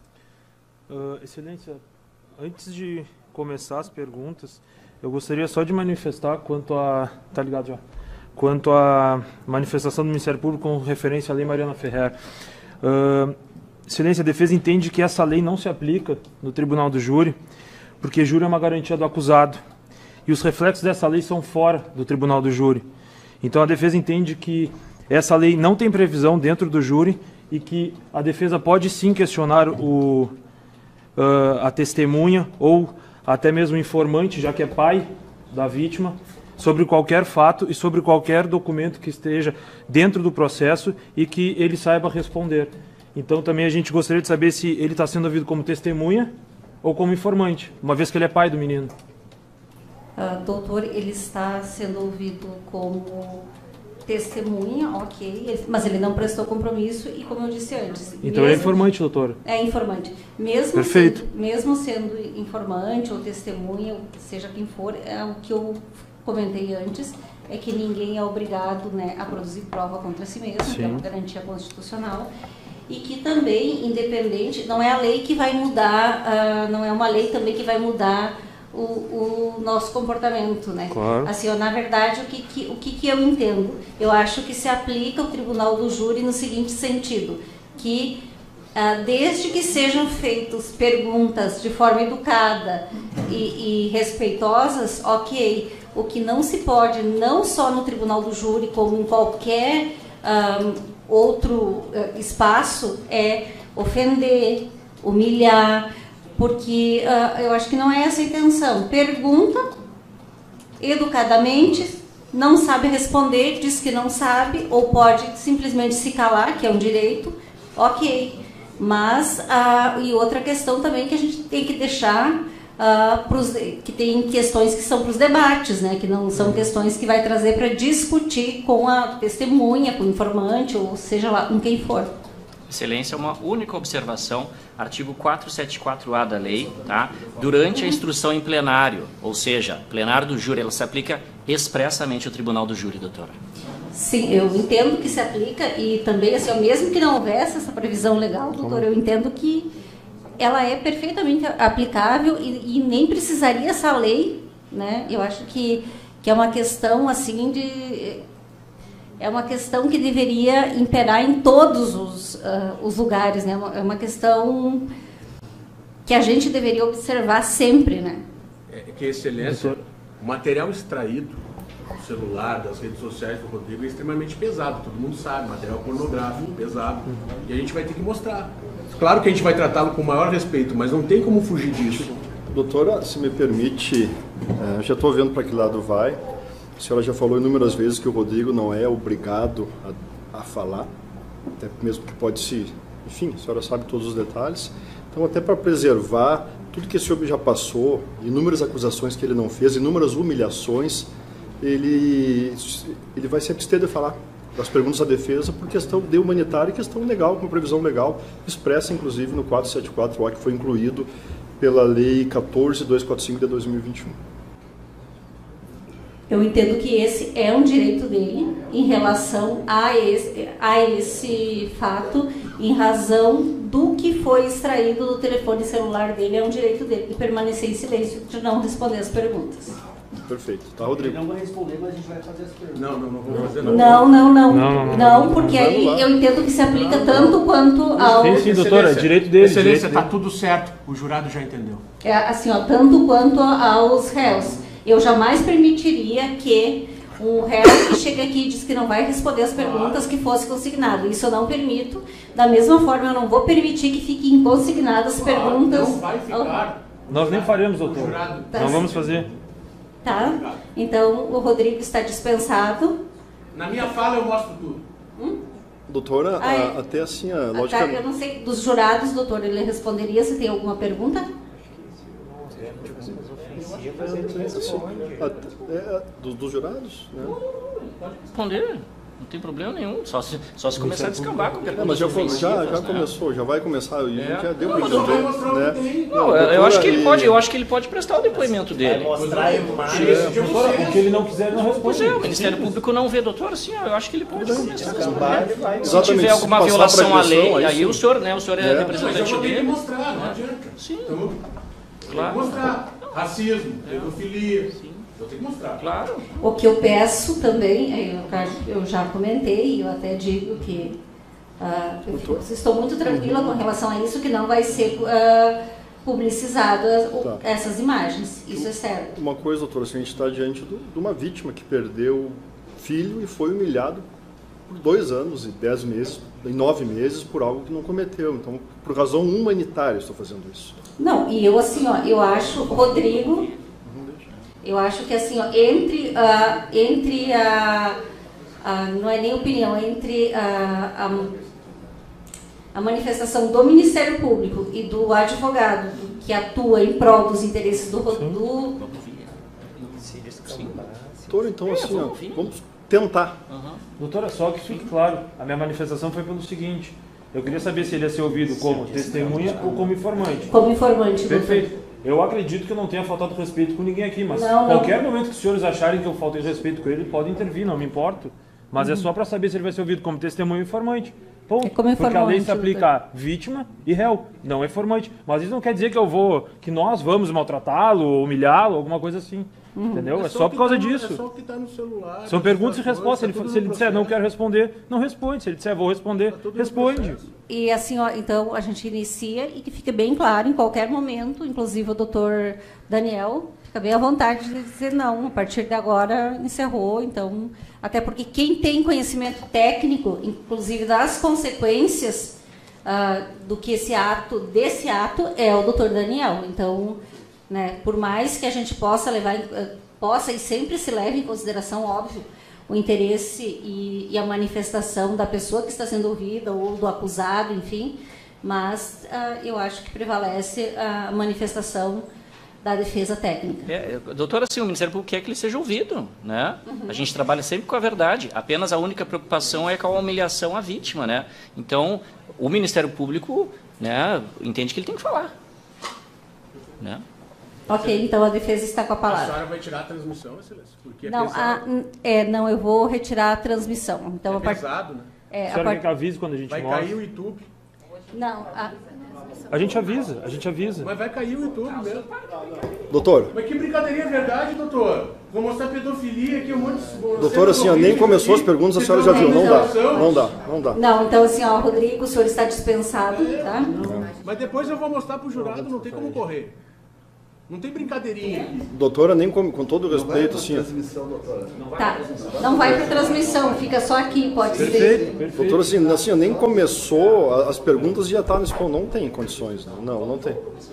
Speaker 9: Uh, Excelência, antes de começar as perguntas, eu gostaria só de manifestar quanto a, tá ligado já, quanto à manifestação do Ministério Público com referência à Lei Mariana Ferrer. Uh, Excelência, a defesa entende que essa lei não se aplica no Tribunal do Júri, porque júri é uma garantia do acusado, e os reflexos dessa lei são fora do Tribunal do Júri. Então a defesa entende que essa lei não tem previsão dentro do júri e que a defesa pode sim questionar o Uh, a testemunha ou até mesmo o informante, já que é pai da vítima, sobre qualquer fato e sobre qualquer documento que esteja dentro do processo e que ele saiba responder. Então também a gente gostaria de saber se ele está sendo ouvido como testemunha ou como informante, uma vez que ele é pai do menino.
Speaker 1: Uh, doutor, ele está sendo ouvido como testemunha, ok, mas ele não prestou compromisso e, como eu disse antes...
Speaker 9: Então mesmo, é informante, doutor?
Speaker 1: É informante. Mesmo
Speaker 9: Perfeito.
Speaker 1: Sendo, mesmo sendo informante ou testemunha, seja quem for, é o que eu comentei antes, é que ninguém é obrigado, né, a produzir prova contra si mesmo, Sim. que é uma garantia constitucional, e que também, independente, não é a lei que vai mudar, uh, não é uma lei também que vai mudar O, o nosso comportamento, né?
Speaker 9: Claro.
Speaker 1: Assim, ó, na verdade, o que, que, o que, que eu entendo? Eu acho que se aplica o Tribunal do Júri no seguinte sentido, que ah, desde que sejam feitas perguntas de forma educada e, e respeitosas, ok. O que não se pode, não só no Tribunal do Júri, como em qualquer ah, outro ah, espaço, é ofender, humilhar, porque uh, eu acho que não é essa a intenção. Pergunta educadamente, não sabe responder, diz que não sabe, ou pode simplesmente se calar, que é um direito, ok. Mas, uh, e outra questão também que a gente tem que deixar, uh, pros, que tem questões que são para os debates, né, que não são questões que vai trazer para discutir com a testemunha, com o informante, ou seja lá, com quem for.
Speaker 3: Excelência, uma única observação, artigo quatrocentos e setenta e quatro A da lei, tá? Durante a instrução em plenário, ou seja, plenário do júri, ela se aplica expressamente ao Tribunal do Júri, doutora.
Speaker 1: Sim, eu entendo que se aplica e também, assim, mesmo que não houvesse essa previsão legal, doutor, eu entendo que ela é perfeitamente aplicável e, e nem precisaria essa lei, né? Eu acho que, que é uma questão assim de é uma questão que deveria imperar em todos os, uh, os lugares, né? É uma questão que a gente deveria observar sempre, né?
Speaker 10: É que, excelência, o material extraído do celular, das redes sociais do Rodrigo é extremamente pesado, todo mundo sabe, material pornográfico, pesado, e a gente vai ter que mostrar. Claro que a gente vai tratá-lo com o maior respeito, mas não tem como fugir disso.
Speaker 6: Doutora, se me permite, é, já estou vendo para que lado vai. A senhora já falou inúmeras vezes que o Rodrigo não é obrigado a, a falar, até mesmo que pode se... Enfim, a senhora sabe todos os detalhes. Então, até para preservar tudo que esse homem já passou, inúmeras acusações que ele não fez, inúmeras humilhações, ele, ele vai se abster de falar das perguntas à defesa por questão de humanitária e questão legal, com previsão legal, expressa inclusive no quatrocentos e setenta e quatro, que foi incluído pela Lei quatorze mil duzentos e quarenta e cinco de dois mil e vinte e um.
Speaker 1: Eu entendo que esse é um direito dele em relação a esse, a esse fato, em razão do que foi extraído do telefone celular dele, é um direito dele de permanecer em silêncio, de não responder as perguntas.
Speaker 6: Perfeito. Tá, Rodrigo?
Speaker 11: Ele não vai responder, mas a gente vai fazer as perguntas.
Speaker 10: Não, não, não vou fazer não.
Speaker 1: Não, não, não.
Speaker 9: Não, não, não.
Speaker 1: Não, porque aí eu entendo que se aplica tanto quanto ao...
Speaker 9: Sim, sim, doutora, é direito dele.
Speaker 10: Excelência,
Speaker 9: está
Speaker 10: tudo certo, o jurado já entendeu.
Speaker 1: É assim, ó, tanto quanto aos réus. Eu jamais permitiria que um réu que chega aqui e diz que não vai responder as perguntas que fosse consignado. Isso eu não permito. Da mesma forma, eu não vou permitir que fiquem consignadas perguntas...
Speaker 10: Não vai ficar.
Speaker 9: Nós nem faremos, doutor.
Speaker 1: Tá.
Speaker 9: Não vamos fazer.
Speaker 1: Tá? Então, o Rodrigo está dispensado.
Speaker 10: Na minha fala eu mostro tudo.
Speaker 1: Hum?
Speaker 6: Doutora,
Speaker 1: Ah, é.
Speaker 6: a, até assim, a
Speaker 1: Ah, tá,
Speaker 6: lógica...
Speaker 1: eu não sei, dos jurados, doutor, ele responderia se tem alguma pergunta?
Speaker 6: É, dos, dos jurados, né?
Speaker 3: Pode responder, não tem problema nenhum. Só se, só se começar a descambar com
Speaker 6: É, mas já, foi- já, já
Speaker 3: né?
Speaker 6: começou, já vai começar, e
Speaker 3: É.
Speaker 6: já deu
Speaker 3: Não,
Speaker 6: para
Speaker 3: mas eu vou
Speaker 10: mostrar o
Speaker 6: né?
Speaker 10: que tem.
Speaker 3: Não, eu, eu acho que ele pode, eu acho que ele pode prestar o depoimento dele.
Speaker 11: Mostrar a imagem.
Speaker 9: É, doutora, o que ele não quiser, ele não responde.
Speaker 3: Pois é, o Ministério Público não vê, doutor, assim, ó, eu acho que ele pode começar a
Speaker 11: Descambar,
Speaker 3: responder.
Speaker 11: ele vai.
Speaker 3: Se
Speaker 6: Exatamente,
Speaker 3: tiver
Speaker 6: se
Speaker 3: alguma
Speaker 6: passar
Speaker 3: violação
Speaker 6: pra
Speaker 3: à lei,
Speaker 6: agressão, aí
Speaker 3: aí
Speaker 6: sim.
Speaker 3: o senhor, né, o senhor é,
Speaker 6: É.
Speaker 10: Mas eu
Speaker 3: representante
Speaker 10: vou ter que
Speaker 3: dele.
Speaker 10: mostrar, não adianta.
Speaker 3: Sim,
Speaker 10: Então, eu
Speaker 3: claro.
Speaker 10: tenho que mostrar. Racismo, pedofilia. Eu tenho que mostrar.
Speaker 3: Claro.
Speaker 1: O que eu peço também, eu, eu já comentei, eu até digo que ah, eu fico- estou muito tranquila com relação a isso, que não vai ser ah, publicizado as- o-
Speaker 6: Tá.
Speaker 1: essas imagens, isso é certo.
Speaker 6: Uma coisa, doutora, assim, a gente está diante do- de uma vítima que perdeu filho e foi humilhado por dois anos e dez meses, em nove meses, por algo que não cometeu. Então, por razão humanitária, estou fazendo isso.
Speaker 1: Não, e eu assim, ó, eu acho, Rodrigo, eu acho que assim, ó, entre, ah, entre a, a, não é nem opinião, entre a, a, a manifestação do Ministério Público e do advogado que atua em prol dos interesses do, do
Speaker 6: Doutor, então, assim, ó,
Speaker 3: vamos vir.
Speaker 6: vamos tentar.
Speaker 9: Doutora, só que fique claro, a minha manifestação foi pelo seguinte: eu queria saber se ele ia ser ouvido como testemunha ou como informante.
Speaker 1: como informante. doutor.
Speaker 9: Perfeito. Eu acredito que eu não tenha faltado respeito com ninguém aqui, mas
Speaker 1: Não, não.
Speaker 9: qualquer momento que os senhores acharem que eu faltei respeito com ele, podem intervir, não me importo. Mas é só para saber se ele vai ser ouvido como testemunha ou informante. Ponto.
Speaker 1: É como
Speaker 9: Porque a lei se
Speaker 1: informante,
Speaker 9: aplica a vítima e réu, não é informante. Mas isso não quer dizer que eu vou, que nós vamos maltratá-lo, humilhá-lo, alguma coisa assim. Entendeu? É só por causa disso.
Speaker 10: É só o que está no celular.
Speaker 9: São
Speaker 10: tá
Speaker 9: perguntas e
Speaker 10: nas suas
Speaker 9: respostas.
Speaker 10: coisas,
Speaker 9: Ele,
Speaker 10: tá
Speaker 9: se ele
Speaker 10: tudo no
Speaker 9: disser não
Speaker 10: processo.
Speaker 9: quero responder, não responde. Se ele disser vou responder,
Speaker 10: Tá tudo no
Speaker 9: responde.
Speaker 10: processo.
Speaker 1: E assim, ó, então a gente inicia e que fique bem claro em qualquer momento, inclusive o doutor Daniel fica bem à vontade de dizer não, a partir de agora encerrou, então, até porque quem tem conhecimento técnico, inclusive das consequências ah, do que esse ato, desse ato, é o doutor Daniel. Então, né, por mais que a gente possa levar, em- eh, possa e sempre se leve em consideração, óbvio, o interesse e, e a manifestação da pessoa que está sendo ouvida ou do acusado, enfim, mas ah, eu acho que prevalece a manifestação da defesa técnica.
Speaker 3: É, doutora, assim, o Ministério Público quer que ele seja ouvido, né? A gente trabalha sempre com a verdade. Apenas a única preocupação é com a humilhação à vítima, né? Então, o Ministério Público, né, entende que ele tem que falar, né?
Speaker 1: Ok, então a defesa está com a
Speaker 10: A
Speaker 1: palavra.
Speaker 10: senhora vai tirar a transmissão, excelência? Porque é
Speaker 1: Não,
Speaker 10: pesado.
Speaker 1: a, n- é, não, eu vou retirar a transmissão. Então,
Speaker 10: É
Speaker 1: a part-
Speaker 10: pesado, né?
Speaker 1: é,
Speaker 9: A
Speaker 1: a
Speaker 9: senhora
Speaker 1: part-
Speaker 9: quer que avise quando a gente
Speaker 10: Vai
Speaker 9: mostra?
Speaker 10: cair o YouTube.
Speaker 1: Não, a-
Speaker 9: A gente avisa, a gente avisa.
Speaker 10: Mas vai cair o YouTube mesmo.
Speaker 6: Doutor.
Speaker 10: Mas que brincadeirinha é verdade, doutor? Vou mostrar pedofilia aqui, um monte de...
Speaker 6: Doutor, assim, ó, nem começou as perguntas, a senhora já viu. Não dá, não dá, não dá.
Speaker 1: Não, então assim, ó, Rodrigo, o senhor está dispensado, tá?
Speaker 10: Mas depois eu vou mostrar pro jurado, não tem como correr. Não tem brincadeirinha aqui.
Speaker 6: Doutora, nem com, com todo respeito, assim...
Speaker 1: Tá, não vai para transmissão, fica só aqui, pode ser.
Speaker 6: Perfeito, perfeito. Doutora, assim, assim, nem começou, as perguntas já tá nesse ponto, não tem condições, não, não, não tem.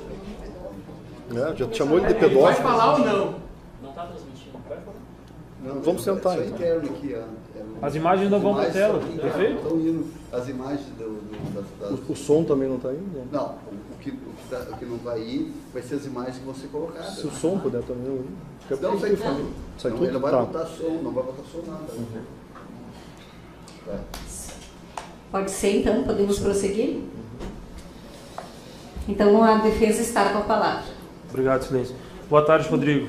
Speaker 6: É, já chamou ele de pedófilo.
Speaker 10: Vai falar ou não?
Speaker 3: Não está transmitindo.
Speaker 6: Não, vamos tentar,
Speaker 12: só
Speaker 6: então.
Speaker 12: interno aqui, ó.
Speaker 9: As imagens não vão para a tela, perfeito?
Speaker 12: Estão indo as imagens do... do das, das...
Speaker 6: O, o som também não está indo?
Speaker 12: Não, o que, o, que tá, o que não vai ir vai ser as imagens que vão ser colocadas.
Speaker 6: Se o som puder também... Eu...
Speaker 12: Não, sai tudo.
Speaker 6: Sai
Speaker 12: não,
Speaker 6: tudo?
Speaker 12: ele não vai
Speaker 6: Tá.
Speaker 12: botar som, não vai botar som nada.
Speaker 6: Uhum.
Speaker 12: Tá.
Speaker 1: Pode ser, então, podemos prosseguir? Então, a defesa está com a palavra.
Speaker 9: Obrigado, silêncio. Boa tarde, Rodrigo.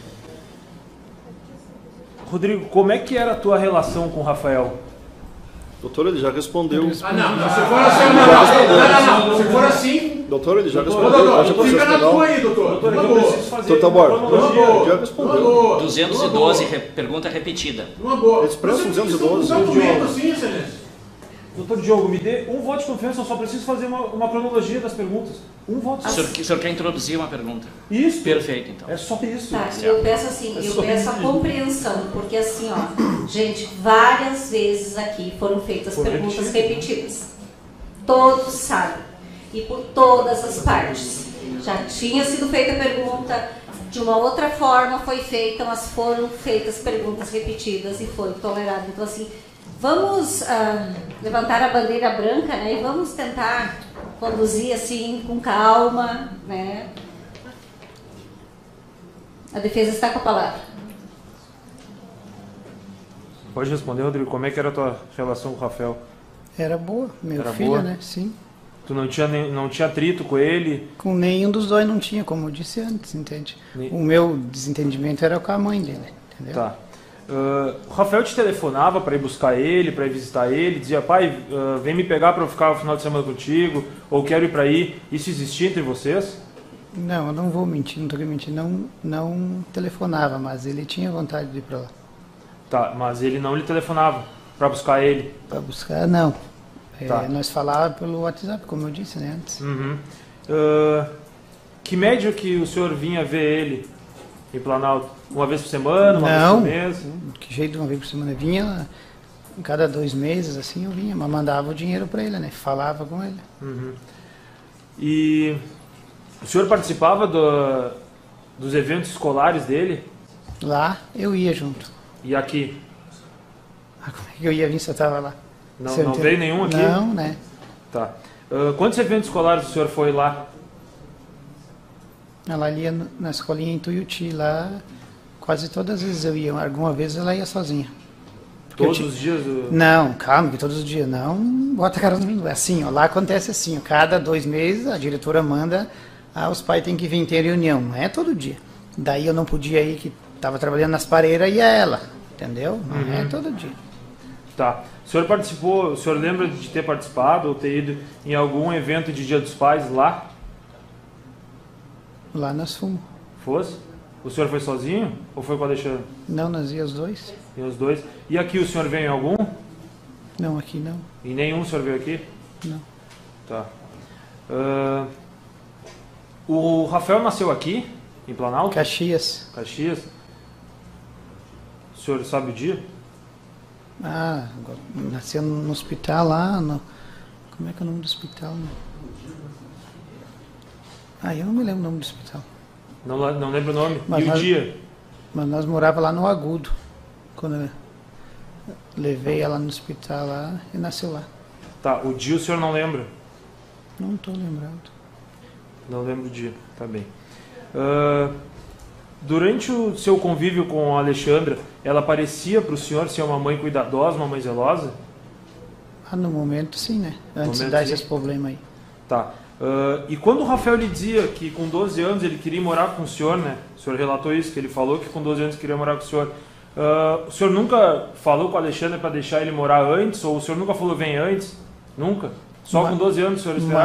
Speaker 9: Rodrigo, como é que era a tua relação com o Rafael?
Speaker 6: Doutor, ele já respondeu.
Speaker 10: Ah, não, não, se for assim, não, não, não, não, se for assim...
Speaker 6: Doutor, ele já
Speaker 10: Doutor,
Speaker 6: respondeu.
Speaker 10: doutor,
Speaker 6: Já
Speaker 10: não fica na tua aí, doutor.
Speaker 9: Doutor,
Speaker 10: Numa
Speaker 9: eu
Speaker 10: boa.
Speaker 9: preciso fazer
Speaker 6: Doutor
Speaker 9: uma
Speaker 6: Tabor,
Speaker 9: cronologia.
Speaker 6: já respondeu.
Speaker 10: Numa boa.
Speaker 3: duzentos e doze, re- pergunta repetida.
Speaker 10: Numa boa.
Speaker 6: Expresso
Speaker 10: Você
Speaker 6: duzentos e
Speaker 10: precisa
Speaker 6: doze.
Speaker 10: de um documento assim, excelência.
Speaker 9: Doutor Diogo, me dê um voto de confiança, eu só preciso fazer uma, uma cronologia das perguntas. Um voto
Speaker 3: O
Speaker 9: só.
Speaker 3: senhor, o senhor quer introduzir uma pergunta?
Speaker 9: Isso.
Speaker 3: Perfeito, então.
Speaker 9: É só isso.
Speaker 1: Tá, eu peço assim,
Speaker 9: É
Speaker 1: eu
Speaker 9: só
Speaker 1: peço a
Speaker 9: isso.
Speaker 1: compreensão, porque assim, ó, gente, várias vezes aqui foram feitas
Speaker 9: Foram
Speaker 1: perguntas
Speaker 9: repetidas.
Speaker 1: repetidas. Todos sabem. E por todas as partes. Já tinha sido feita a pergunta, de uma outra forma foi feita, mas foram feitas perguntas repetidas e foi tolerado. Então, assim, vamos ah, levantar a bandeira branca, né, e vamos tentar conduzir assim com calma, né? A defesa está com a palavra.
Speaker 9: Pode responder, Rodrigo, como é que era a tua relação com o Rafael?
Speaker 2: Era boa, meu
Speaker 9: Era
Speaker 2: filho,
Speaker 9: boa?
Speaker 2: né? Sim.
Speaker 9: Tu não tinha, nem, não tinha atrito com ele?
Speaker 2: Com nenhum dos dois não tinha, como eu disse antes, entende?
Speaker 9: Nem-
Speaker 2: O meu desentendimento era com a mãe dele, entendeu?
Speaker 9: Tá. Uh, o Rafael te telefonava para ir buscar ele, para ir visitar ele, dizia, pai, uh, vem me pegar para eu ficar o final de semana contigo, ou quero ir para aí. Isso existia entre vocês?
Speaker 2: Não, eu não vou mentir, não tô querendo mentir, não, não telefonava, mas ele tinha vontade de ir pra lá.
Speaker 9: Tá, mas ele não lhe telefonava para buscar ele?
Speaker 2: Pra buscar, não. É,
Speaker 9: Tá.
Speaker 2: Nós falávamos pelo WhatsApp, como eu disse, né, antes.
Speaker 9: Uhum. Uh, que média que o senhor vinha ver ele em Planalto? Uma vez por semana, uma
Speaker 2: Não,
Speaker 9: vez por mês?
Speaker 2: que jeito, uma vez por semana. Vinha, cada dois meses, assim, eu vinha, mas mandava o dinheiro pra ele, né? Falava com ele.
Speaker 9: Uhum. E o senhor participava do, dos eventos escolares dele?
Speaker 2: Lá, eu ia junto.
Speaker 9: E aqui?
Speaker 2: Ah, como é que eu ia vir se eu tava lá?
Speaker 9: Não,
Speaker 2: Você
Speaker 9: não
Speaker 2: entende?
Speaker 9: veio nenhum aqui?
Speaker 2: Não, né?
Speaker 9: Tá. Uh, quantos eventos escolares o senhor foi lá?
Speaker 2: Ela ia no- na escolinha em Tuiuti, lá, quase todas as vezes eu ia. Alguma vez ela ia sozinha. Porque eu
Speaker 9: Todos
Speaker 2: ti-
Speaker 9: os dias? uh,
Speaker 2: Não, calma, que todos os dias. Não, bota a cara no... Assim, ó, lá acontece assim, ó, cada dois meses a diretora manda, ah, os pais têm que vir ter reunião, não é todo dia. Daí eu não podia ir, que estava trabalhando nas pareiras, ia ela, entendeu? Não
Speaker 9: Uhum.
Speaker 2: é todo dia.
Speaker 9: Tá. O senhor participou, o senhor lembra de ter participado ou ter ido em algum evento de Dia dos Pais lá?
Speaker 2: Lá nós fomos.
Speaker 9: Fosse? O senhor foi sozinho ou foi com o Alexandre?
Speaker 2: Não, nós íamos os dois.
Speaker 9: E os dois. E aqui o senhor veio em algum?
Speaker 2: Não, aqui não.
Speaker 9: E nenhum o senhor veio aqui?
Speaker 2: Não.
Speaker 9: Tá. Ah, o Rafael nasceu aqui, em Planalto?
Speaker 2: Caxias.
Speaker 9: Caxias. O senhor sabe o dia?
Speaker 2: Ah, agora, nasceu no hospital lá, no... Como é que é o nome do hospital? Né? Ah, eu não me lembro o nome do hospital.
Speaker 9: Não, la- não lembro o nome.
Speaker 2: Mas
Speaker 9: e
Speaker 2: nós-
Speaker 9: o dia?
Speaker 2: Mas nós morávamos lá no Agudo, quando eu levei ela no hospital lá e nasceu lá.
Speaker 9: Tá, o dia o senhor não lembra?
Speaker 2: Não estou lembrado.
Speaker 9: Não lembro o dia, tá bem. Ah, durante o seu convívio com a Alexandra, ela parecia para o senhor ser uma mãe cuidadosa, uma mãe zelosa?
Speaker 2: Ah, no momento sim, né? Antes de
Speaker 9: momento,
Speaker 2: dar
Speaker 9: sim.
Speaker 2: esses problemas aí.
Speaker 9: Tá. Ah, e quando o Rafael lhe dizia que com doze anos ele queria morar com o senhor, né? O senhor relatou isso, que ele falou que com doze anos queria morar com o senhor. Ah, o senhor nunca falou com a Alexandra para deixar ele morar antes? Ou o senhor nunca falou vem antes? Nunca? Só
Speaker 2: Ma-
Speaker 9: com doze anos o senhor esperar?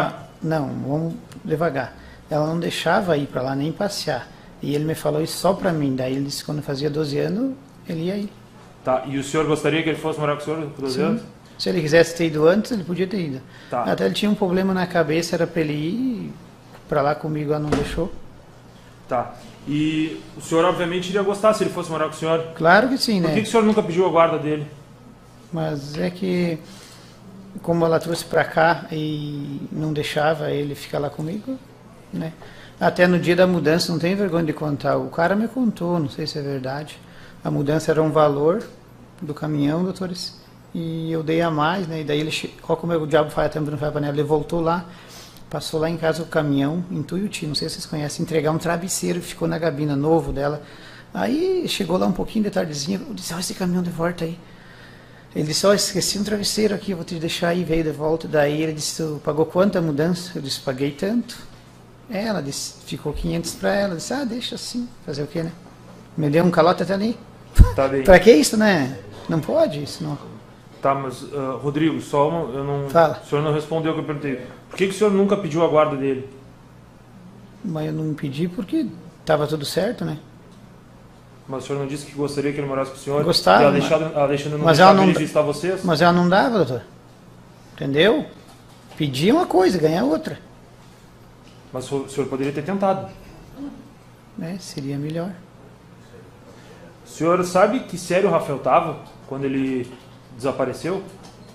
Speaker 2: não, vamos devagar. Ela não deixava ir para lá nem passear. E ele me falou isso só para mim. Daí ele disse que quando eu fazia doze anos, ele ia ir.
Speaker 9: Tá, e o senhor gostaria que ele fosse morar com o senhor com doze anos?
Speaker 2: Se ele quisesse ter ido antes, ele podia ter ido.
Speaker 9: Tá.
Speaker 2: Até ele tinha um problema na cabeça, era para ele ir para lá comigo, ela não deixou.
Speaker 9: Tá. E o senhor obviamente iria gostar se ele fosse morar com o senhor?
Speaker 2: Claro que sim,
Speaker 9: Por
Speaker 2: né?
Speaker 9: que, que o senhor nunca pediu a guarda dele?
Speaker 2: Mas é que, como ela trouxe para cá e não deixava ele ficar lá comigo, né? Até no dia da mudança, não tenho vergonha de contar, o cara me contou, não sei se é verdade, a mudança era um valor do caminhão, doutores, e eu dei a mais, né? E daí ele, olha como o diabo faz, tempo não faz panela, ele voltou lá, passou lá em casa o caminhão, em Tuiuti, não sei se vocês conhecem, entregar um travesseiro, ficou na gabina novo dela. Aí chegou lá um pouquinho de tardezinha, eu disse, olha esse caminhão de volta aí. Ele disse, ó, oh, esqueci um travesseiro aqui, eu vou te deixar aí, veio de volta. Daí ele disse, tu pagou quanto a mudança? Eu disse, paguei tanto. Ela disse, ficou quinhentos para ela. Eu disse, ah, deixa assim, fazer o quê, né? Me deu um calote até ali.
Speaker 9: Tá bem.
Speaker 2: Pra que isso, né? Não pode isso, não.
Speaker 9: Tá, mas, uh, Rodrigo, só uma, eu não...
Speaker 2: Fala.
Speaker 9: O senhor não respondeu o que eu perguntei. Por que, que o senhor nunca pediu a guarda dele?
Speaker 2: Mas eu não pedi porque estava tudo certo, né?
Speaker 9: Mas o senhor não disse que gostaria que ele morasse com o senhor?
Speaker 2: Gostava.
Speaker 9: E a Alexandre, a Alexandre não
Speaker 2: mas
Speaker 9: deixava
Speaker 2: ela não,
Speaker 9: ele visitar vocês?
Speaker 2: Mas ela não dava, doutor. Entendeu? Pedia uma coisa, ganhar outra.
Speaker 9: Mas o senhor poderia ter tentado.
Speaker 2: É, seria melhor.
Speaker 9: O senhor sabe que sério o Rafael estava quando ele desapareceu?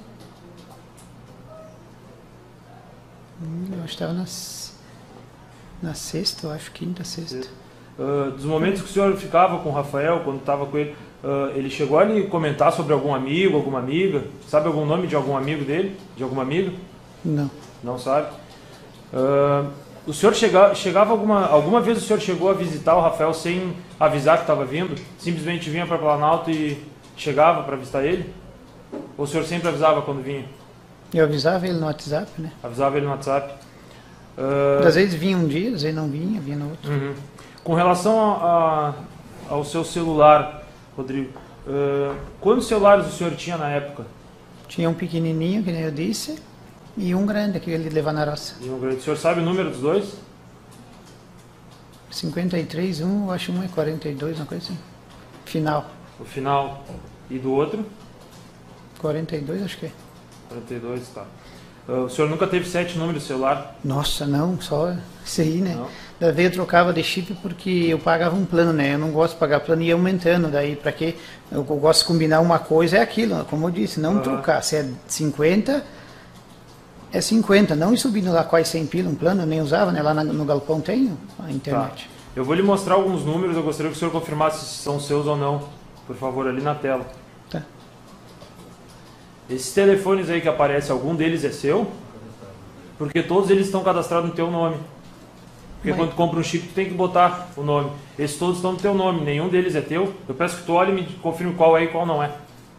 Speaker 2: Hum, eu estava na, na sexta, eu acho, quinta, sexta.
Speaker 9: Uh, dos momentos que o senhor ficava com o Rafael, quando estava com ele, uh, ele chegou a lhe comentar sobre algum amigo, alguma amiga? Sabe algum nome de algum amigo dele? De alguma amiga?
Speaker 2: Não.
Speaker 9: Não sabe? Uh, o senhor chega, chegava alguma, alguma vez o senhor chegou a visitar o Rafael sem avisar que estava vindo? Simplesmente vinha para Planalto e chegava para visitar ele? Ou o senhor sempre avisava quando vinha?
Speaker 2: Eu avisava ele no WhatsApp, né?
Speaker 9: Avisava ele no WhatsApp. Uh...
Speaker 2: Às vezes vinha um dia, às vezes não vinha, vinha no outro.
Speaker 9: Uhum. Com relação a, a, ao seu celular, Rodrigo, uh, quantos celulares o senhor tinha na época?
Speaker 2: Tinha um pequenininho, que nem eu disse, e um grande, que ele levava na roça.
Speaker 9: E um grande. O senhor sabe o número dos dois?
Speaker 2: cinquenta e três, um, eu acho um é quarenta e dois, uma coisa assim. Final.
Speaker 9: O final. E do outro?
Speaker 2: quarenta e dois, acho que é.
Speaker 9: quarenta e dois, tá. Uh, o senhor nunca teve sete números de celular?
Speaker 2: Nossa, não, só isso aí, né?
Speaker 9: Não.
Speaker 2: Da vez eu trocava de chip porque eu pagava um plano, né? Eu não gosto de pagar plano e ia aumentando, daí pra quê? Eu, eu gosto de combinar uma coisa, é aquilo, como eu disse, não uhum. trocar. Se é cinquenta, é cinquenta, não ir subindo lá quase cem pila um plano, eu nem usava, né? Lá na, no galpão tem a internet.
Speaker 9: Tá. Eu vou lhe mostrar alguns números, eu gostaria que o senhor confirmasse se são seus ou não, por favor, ali na tela.
Speaker 2: Tá.
Speaker 9: Esses telefones aí que aparecem, algum deles é seu? Porque todos eles estão cadastrados no teu nome. Porque
Speaker 2: Mas...
Speaker 9: quando tu compra um chip, tu tem que botar o nome. Esses todos estão no teu nome, nenhum deles é teu. Eu peço que tu olhe e me confirme qual é e qual não é.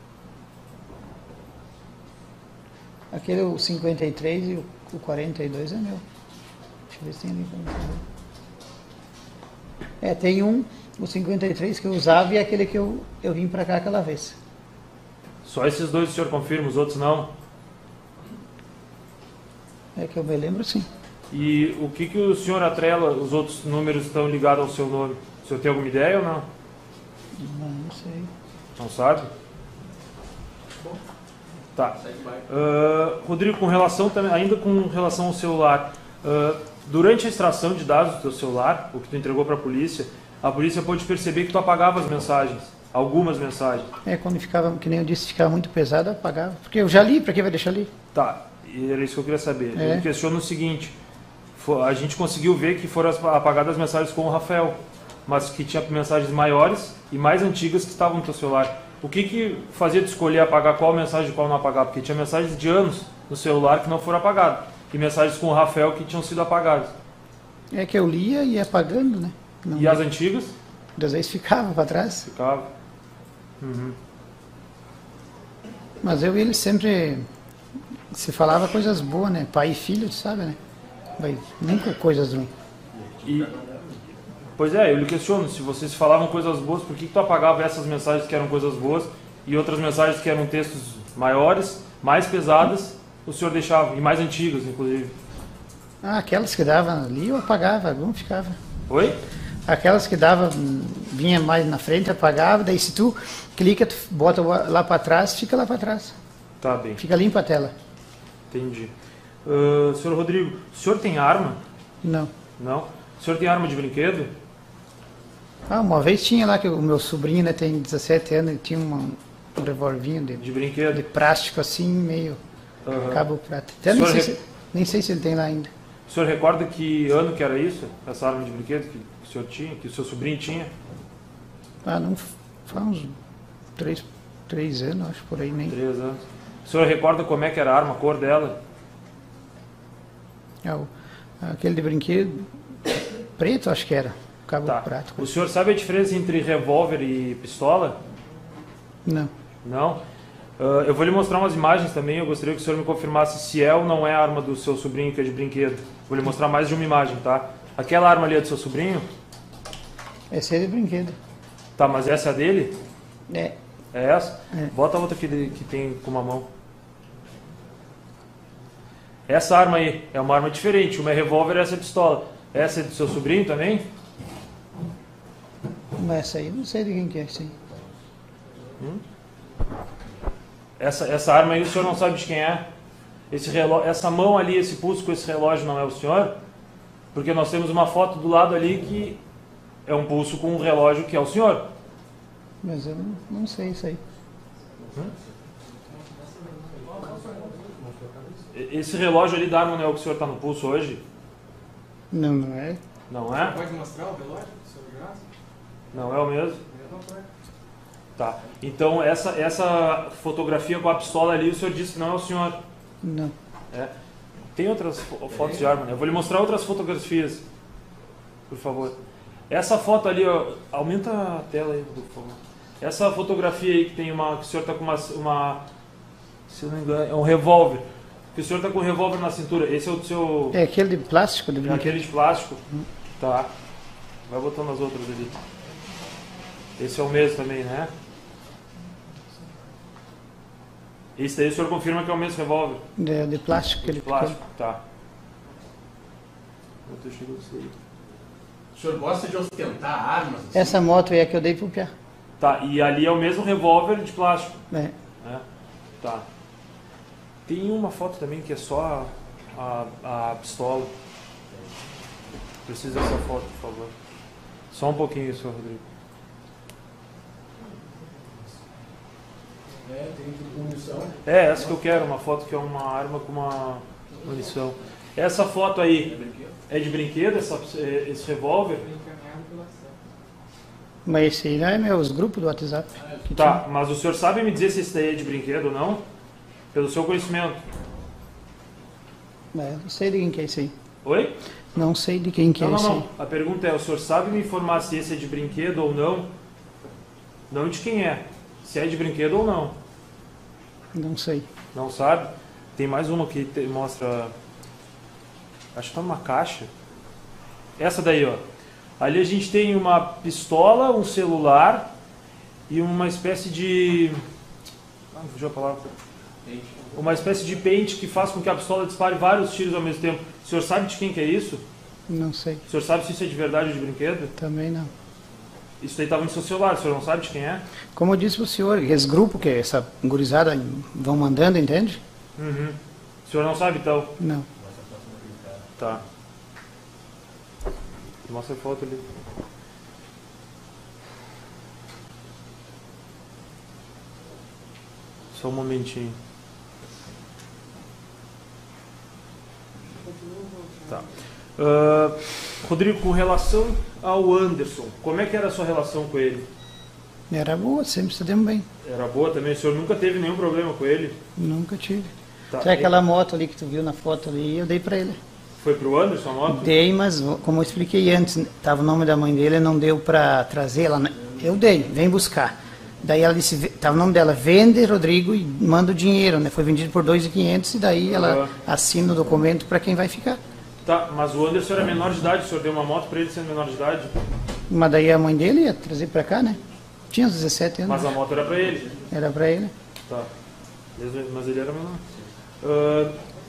Speaker 2: Aquele o cinquenta e três e o quarenta e dois é meu. Deixa eu ver se tem ali. É, tem um, o cinquenta e três que eu usava e aquele que eu, eu vim pra cá aquela vez.
Speaker 9: Só esses dois o senhor confirma, os outros não?
Speaker 2: É que eu me lembro, sim.
Speaker 9: E o que, que o senhor atrela, os outros números estão ligados ao seu nome? O senhor tem alguma ideia ou não?
Speaker 2: Não, não sei.
Speaker 9: Não sabe? Tá. Uh, Rodrigo, com relação também, ainda com relação ao celular, uh, durante a extração de dados do teu celular, o que tu entregou para a polícia, a polícia pôde perceber que tu apagava as mensagens, algumas mensagens.
Speaker 2: É, quando ficava, que nem eu disse, ficava muito pesado, eu apagava. Porque eu já li, para que vai deixar ali?
Speaker 9: Tá, e era isso que eu queria saber.
Speaker 2: É.
Speaker 9: Eu questiono o seguinte, a gente conseguiu ver que foram apagadas as mensagens com o Rafael, mas que tinha mensagens maiores e mais antigas que estavam no teu celular. O que que fazia tu escolher apagar qual mensagem e qual não apagar? Porque tinha mensagens de anos no celular que não foram apagadas e mensagens com o Rafael que tinham sido apagadas.
Speaker 2: É que eu lia e ia apagando, né? Não
Speaker 9: e as antigas?
Speaker 2: Às vezes ficava para trás.
Speaker 9: Ficava. Uhum.
Speaker 2: Mas eu e ele sempre se falava coisas boas, né? Pai e filho, tu sabe, né? Mas nunca coisas ruins.
Speaker 9: E, pois é, eu lhe questiono, se vocês falavam coisas boas, por que, que tu apagava essas mensagens que eram coisas boas e outras mensagens que eram textos maiores, mais pesadas, o senhor deixava, e mais antigas, inclusive?
Speaker 2: Ah, aquelas que dava ali eu apagava, algum ficava.
Speaker 9: Oi?
Speaker 2: Aquelas que dava, vinha mais na frente, apagava, daí se tu clica, tu bota lá para trás, fica lá para trás.
Speaker 9: Tá bem.
Speaker 2: Fica limpa a tela.
Speaker 9: Entendi. Uh, senhor Rodrigo, o senhor tem arma?
Speaker 2: Não.
Speaker 9: Não? O senhor tem arma de brinquedo?
Speaker 2: Ah, uma vez tinha lá, que o meu sobrinho, né, tem dezessete anos, ele tinha uma, um revolvinho de,
Speaker 9: de brinquedo,
Speaker 2: de plástico assim, meio
Speaker 9: uhum.
Speaker 2: cabo prata. Até nem sei, re... se, nem sei se ele tem lá ainda.
Speaker 9: O senhor recorda que ano que era isso? Essa arma de brinquedo que o senhor tinha, que o seu sobrinho tinha?
Speaker 2: Ah, não, faz uns três, três anos, acho, por aí nem.
Speaker 9: Três anos. O senhor recorda como é que era a arma, a cor dela?
Speaker 2: Ah, o, aquele de brinquedo, preto acho que era, cabo
Speaker 9: tá.
Speaker 2: prata.
Speaker 9: O senhor sabe a diferença entre revólver e pistola?
Speaker 2: Não.
Speaker 9: Não? Uh, eu vou lhe mostrar umas imagens também, eu gostaria que o senhor me confirmasse se é ou não é a arma do seu sobrinho que é de brinquedo. Vou lhe mostrar mais de uma imagem, tá? Aquela arma ali é do seu sobrinho?
Speaker 2: Essa é de brinquedo.
Speaker 9: Tá, mas essa é a dele?
Speaker 2: É.
Speaker 9: É essa?
Speaker 2: É.
Speaker 9: Bota a outra aqui de, que tem com uma mão. Essa arma aí é uma arma diferente, uma é revólver e essa é pistola. Essa é do seu sobrinho também?
Speaker 2: Mas essa aí, não sei de quem que é essa aí.
Speaker 9: Hum? Essa, essa arma aí o senhor não sabe de quem é? Esse relógio, essa mão ali, esse pulso com esse relógio não é o senhor? Porque nós temos uma foto do lado ali que é um pulso com um relógio que é o senhor.
Speaker 2: Mas eu não, não sei isso aí.
Speaker 9: Hum? Esse relógio ali da arma não é o que o senhor está no pulso hoje?
Speaker 2: Não, não é.
Speaker 9: Não é?
Speaker 11: Pode mostrar o relógio, senhor Graça?
Speaker 9: Não é o mesmo? Tá. Então essa, essa fotografia com a pistola ali, o senhor disse que não é o senhor?
Speaker 2: Não.
Speaker 9: É. Tem outras fotos de arma, né? Eu vou lhe mostrar outras fotografias, por favor. Essa foto ali, ó, aumenta a tela aí, por favor. Essa fotografia aí que tem uma, que o senhor está com uma, uma, se eu não me engano, é um revólver. Que o senhor está com um revólver na cintura. Esse é o seu...
Speaker 2: É aquele de plástico? De
Speaker 9: é aquele de plástico? Hum. Tá. Vai botando as outras ali. Esse é o mesmo também, né? Esse daí o senhor confirma que é o mesmo revólver?
Speaker 2: De, de plástico.
Speaker 9: De
Speaker 2: ele
Speaker 9: plástico,
Speaker 2: ficou...
Speaker 9: tá. Eu chego a sair.
Speaker 10: O senhor gosta de ostentar armas? Assim?
Speaker 2: Essa moto é a que eu dei pro Piá.
Speaker 9: Tá, e ali é o mesmo revólver de plástico?
Speaker 2: É.
Speaker 9: É. Tá. Tem uma foto também que é só a, a, a pistola. Preciso dessa foto, por favor. Só um pouquinho, senhor Rodrigo.
Speaker 10: É, tem munição.
Speaker 9: É, essa que eu quero, uma foto que é uma arma com uma munição. Essa foto aí é de brinquedo, essa, esse revólver?
Speaker 2: Mas esse aí não é meus grupos do WhatsApp.
Speaker 9: Tá, mas o senhor sabe me dizer se esse daí é de brinquedo ou não? Pelo seu conhecimento.
Speaker 2: Mas eu não sei de quem que é esse aí.
Speaker 9: Oi?
Speaker 2: Não sei de quem que
Speaker 9: não,
Speaker 2: é esse
Speaker 9: não,
Speaker 2: aí.
Speaker 9: não. A pergunta é, o senhor sabe me informar se esse é de brinquedo ou não? Não de quem é. Se é de brinquedo ou não.
Speaker 2: Não sei.
Speaker 9: Não sabe? Tem mais uma que te mostra... Acho que tá numa caixa. Essa daí, ó. Ali a gente tem uma pistola, um celular e uma espécie de... Ah, fugiu a palavra. Uma espécie de pente que faz com que a pistola dispare vários tiros ao mesmo tempo. O senhor sabe de quem que é isso?
Speaker 2: Não sei.
Speaker 9: O senhor sabe se isso é de verdade ou de brinquedo?
Speaker 2: Também não.
Speaker 9: Isso daí estava no seu celular, o senhor não sabe de quem é?
Speaker 2: Como eu disse para o senhor, esse grupo que essa gurizada vão mandando, entende?
Speaker 9: Uhum. O senhor não sabe então?
Speaker 2: Não.
Speaker 9: Tá. Mostra a foto ali. Só um momentinho. Tá. Uh, Rodrigo, com relação ao Anderson, como é que era a sua relação com ele?
Speaker 2: Era boa, sempre se demos bem.
Speaker 9: Era boa também? O senhor nunca teve nenhum problema com ele?
Speaker 2: Nunca tive.
Speaker 9: Tá.
Speaker 2: Até aquela moto ali que tu viu na foto ali, eu dei para ele.
Speaker 9: Foi pro Anderson a moto?
Speaker 2: Dei, mas como eu expliquei antes, tava o nome da mãe dele, não deu para trazer ela. Eu dei, vem buscar. Daí ela disse, tava o nome dela, vende, Rodrigo, e manda o dinheiro, né? Foi vendido por dois mil e quinhentos e daí ela uhum. assina o documento para quem vai ficar.
Speaker 9: Tá, mas o Anderson era menor de idade, o senhor deu uma moto para ele sendo menor de idade?
Speaker 2: Mas daí a mãe dele ia trazer para cá, né? Tinha uns dezessete anos.
Speaker 9: Mas a moto era para ele?
Speaker 2: Era para ele.
Speaker 9: Tá, mas ele era menor. Uh,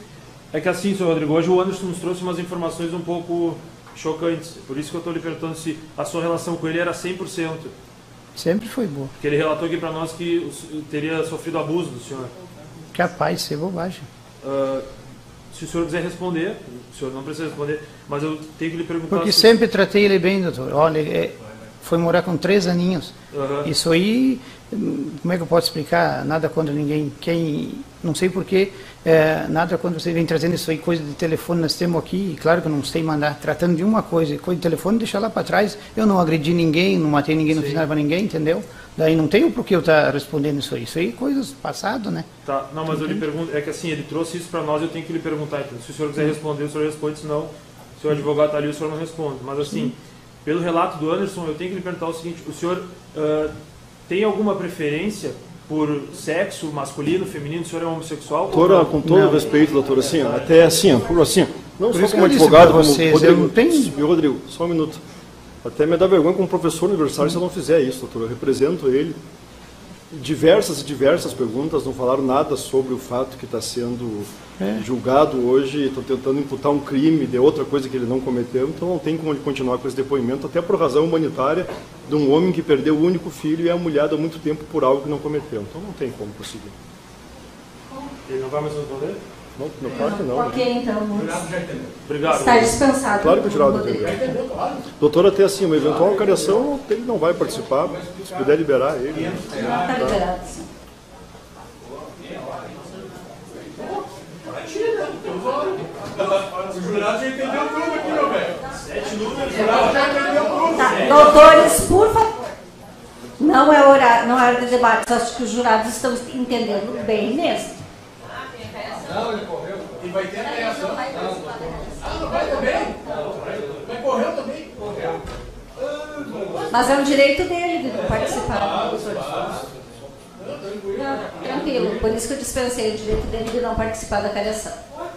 Speaker 9: É que assim, senhor Rodrigo, hoje o Anderson nos trouxe umas informações um pouco chocantes. Por isso que eu estou lhe perguntando se a sua relação com ele era cem por cento.
Speaker 2: Sempre foi boa.
Speaker 9: Porque ele relatou aqui para nós que teria sofrido abuso do senhor.
Speaker 2: Capaz, isso é bobagem.
Speaker 9: Uh, se o senhor quiser responder, o senhor não precisa responder, mas eu tenho que lhe perguntar...
Speaker 2: Porque
Speaker 9: se...
Speaker 2: sempre tratei ele bem, doutor. Olha, é, foi morar com três aninhos.
Speaker 9: Uhum.
Speaker 2: Isso aí, como é que eu posso explicar? Nada contra ninguém. Quem, não sei porquê, é, nada quando você vem trazendo isso aí, coisa de telefone, nós temos aqui, claro que eu não sei mandar, tratando de uma coisa, coisa de telefone, deixar lá para trás. Eu não agredi ninguém, não matei ninguém, não fiz nada para ninguém, entendeu? Daí não tenho por que eu estar tá respondendo isso aí. Isso aí, coisas passado, né?
Speaker 9: Tá, não, mas Entendi. eu lhe pergunto, é que assim, ele trouxe isso para nós, eu tenho que lhe perguntar, então, se o senhor quiser responder, o senhor responde, senão, se o advogado está ali, o senhor não responde. Mas assim, Sim. pelo relato do Anderson, eu tenho que lhe perguntar o seguinte, o senhor uh, tem alguma preferência por sexo masculino, feminino? O senhor é homossexual?
Speaker 6: Doutora, com todo não. respeito, doutor, assim, ó, até assim, por assim, não
Speaker 2: por
Speaker 6: só como advogado, como
Speaker 2: vocês,
Speaker 6: Rodrigo,
Speaker 2: eu tenho...
Speaker 6: Rodrigo, só um minuto. Até me dá vergonha como professor universitário hum. se eu não fizer isso, doutor. Eu represento ele. Diversas e diversas perguntas, não falaram nada sobre o fato que está sendo é. julgado hoje, estão tentando imputar um crime de outra coisa que ele não cometeu, então não tem como ele continuar com esse depoimento, até por razão humanitária de um homem que perdeu o único filho e é humilhado há muito tempo por algo que não cometeu, então não tem como prosseguir.
Speaker 9: Ele não vai mais responder?
Speaker 6: Não, no quarto não.
Speaker 1: Ok, então.
Speaker 9: Obrigado.
Speaker 1: Está dispensado.
Speaker 6: Claro que o jurado entendeu. Doutor, até assim, uma eventual cariação, ele não vai participar, se puder liberar ele.
Speaker 1: Está tá liberado, sim.
Speaker 10: O jurado já entendeu tudo aqui, meu velho. Sete números, o jurado já entendeu tudo.
Speaker 1: Tá, doutores, por favor. Não é hora, não é hora de debate, acho que os jurados estão entendendo bem mesmo.
Speaker 10: Não, ele correu. E vai ter a reação. Ah, não vai também? Vai correu também? Correu.
Speaker 1: Mas é um direito dele de participar. Não, tranquilo, por isso que eu dispensei o direito dele de não participar da cariação.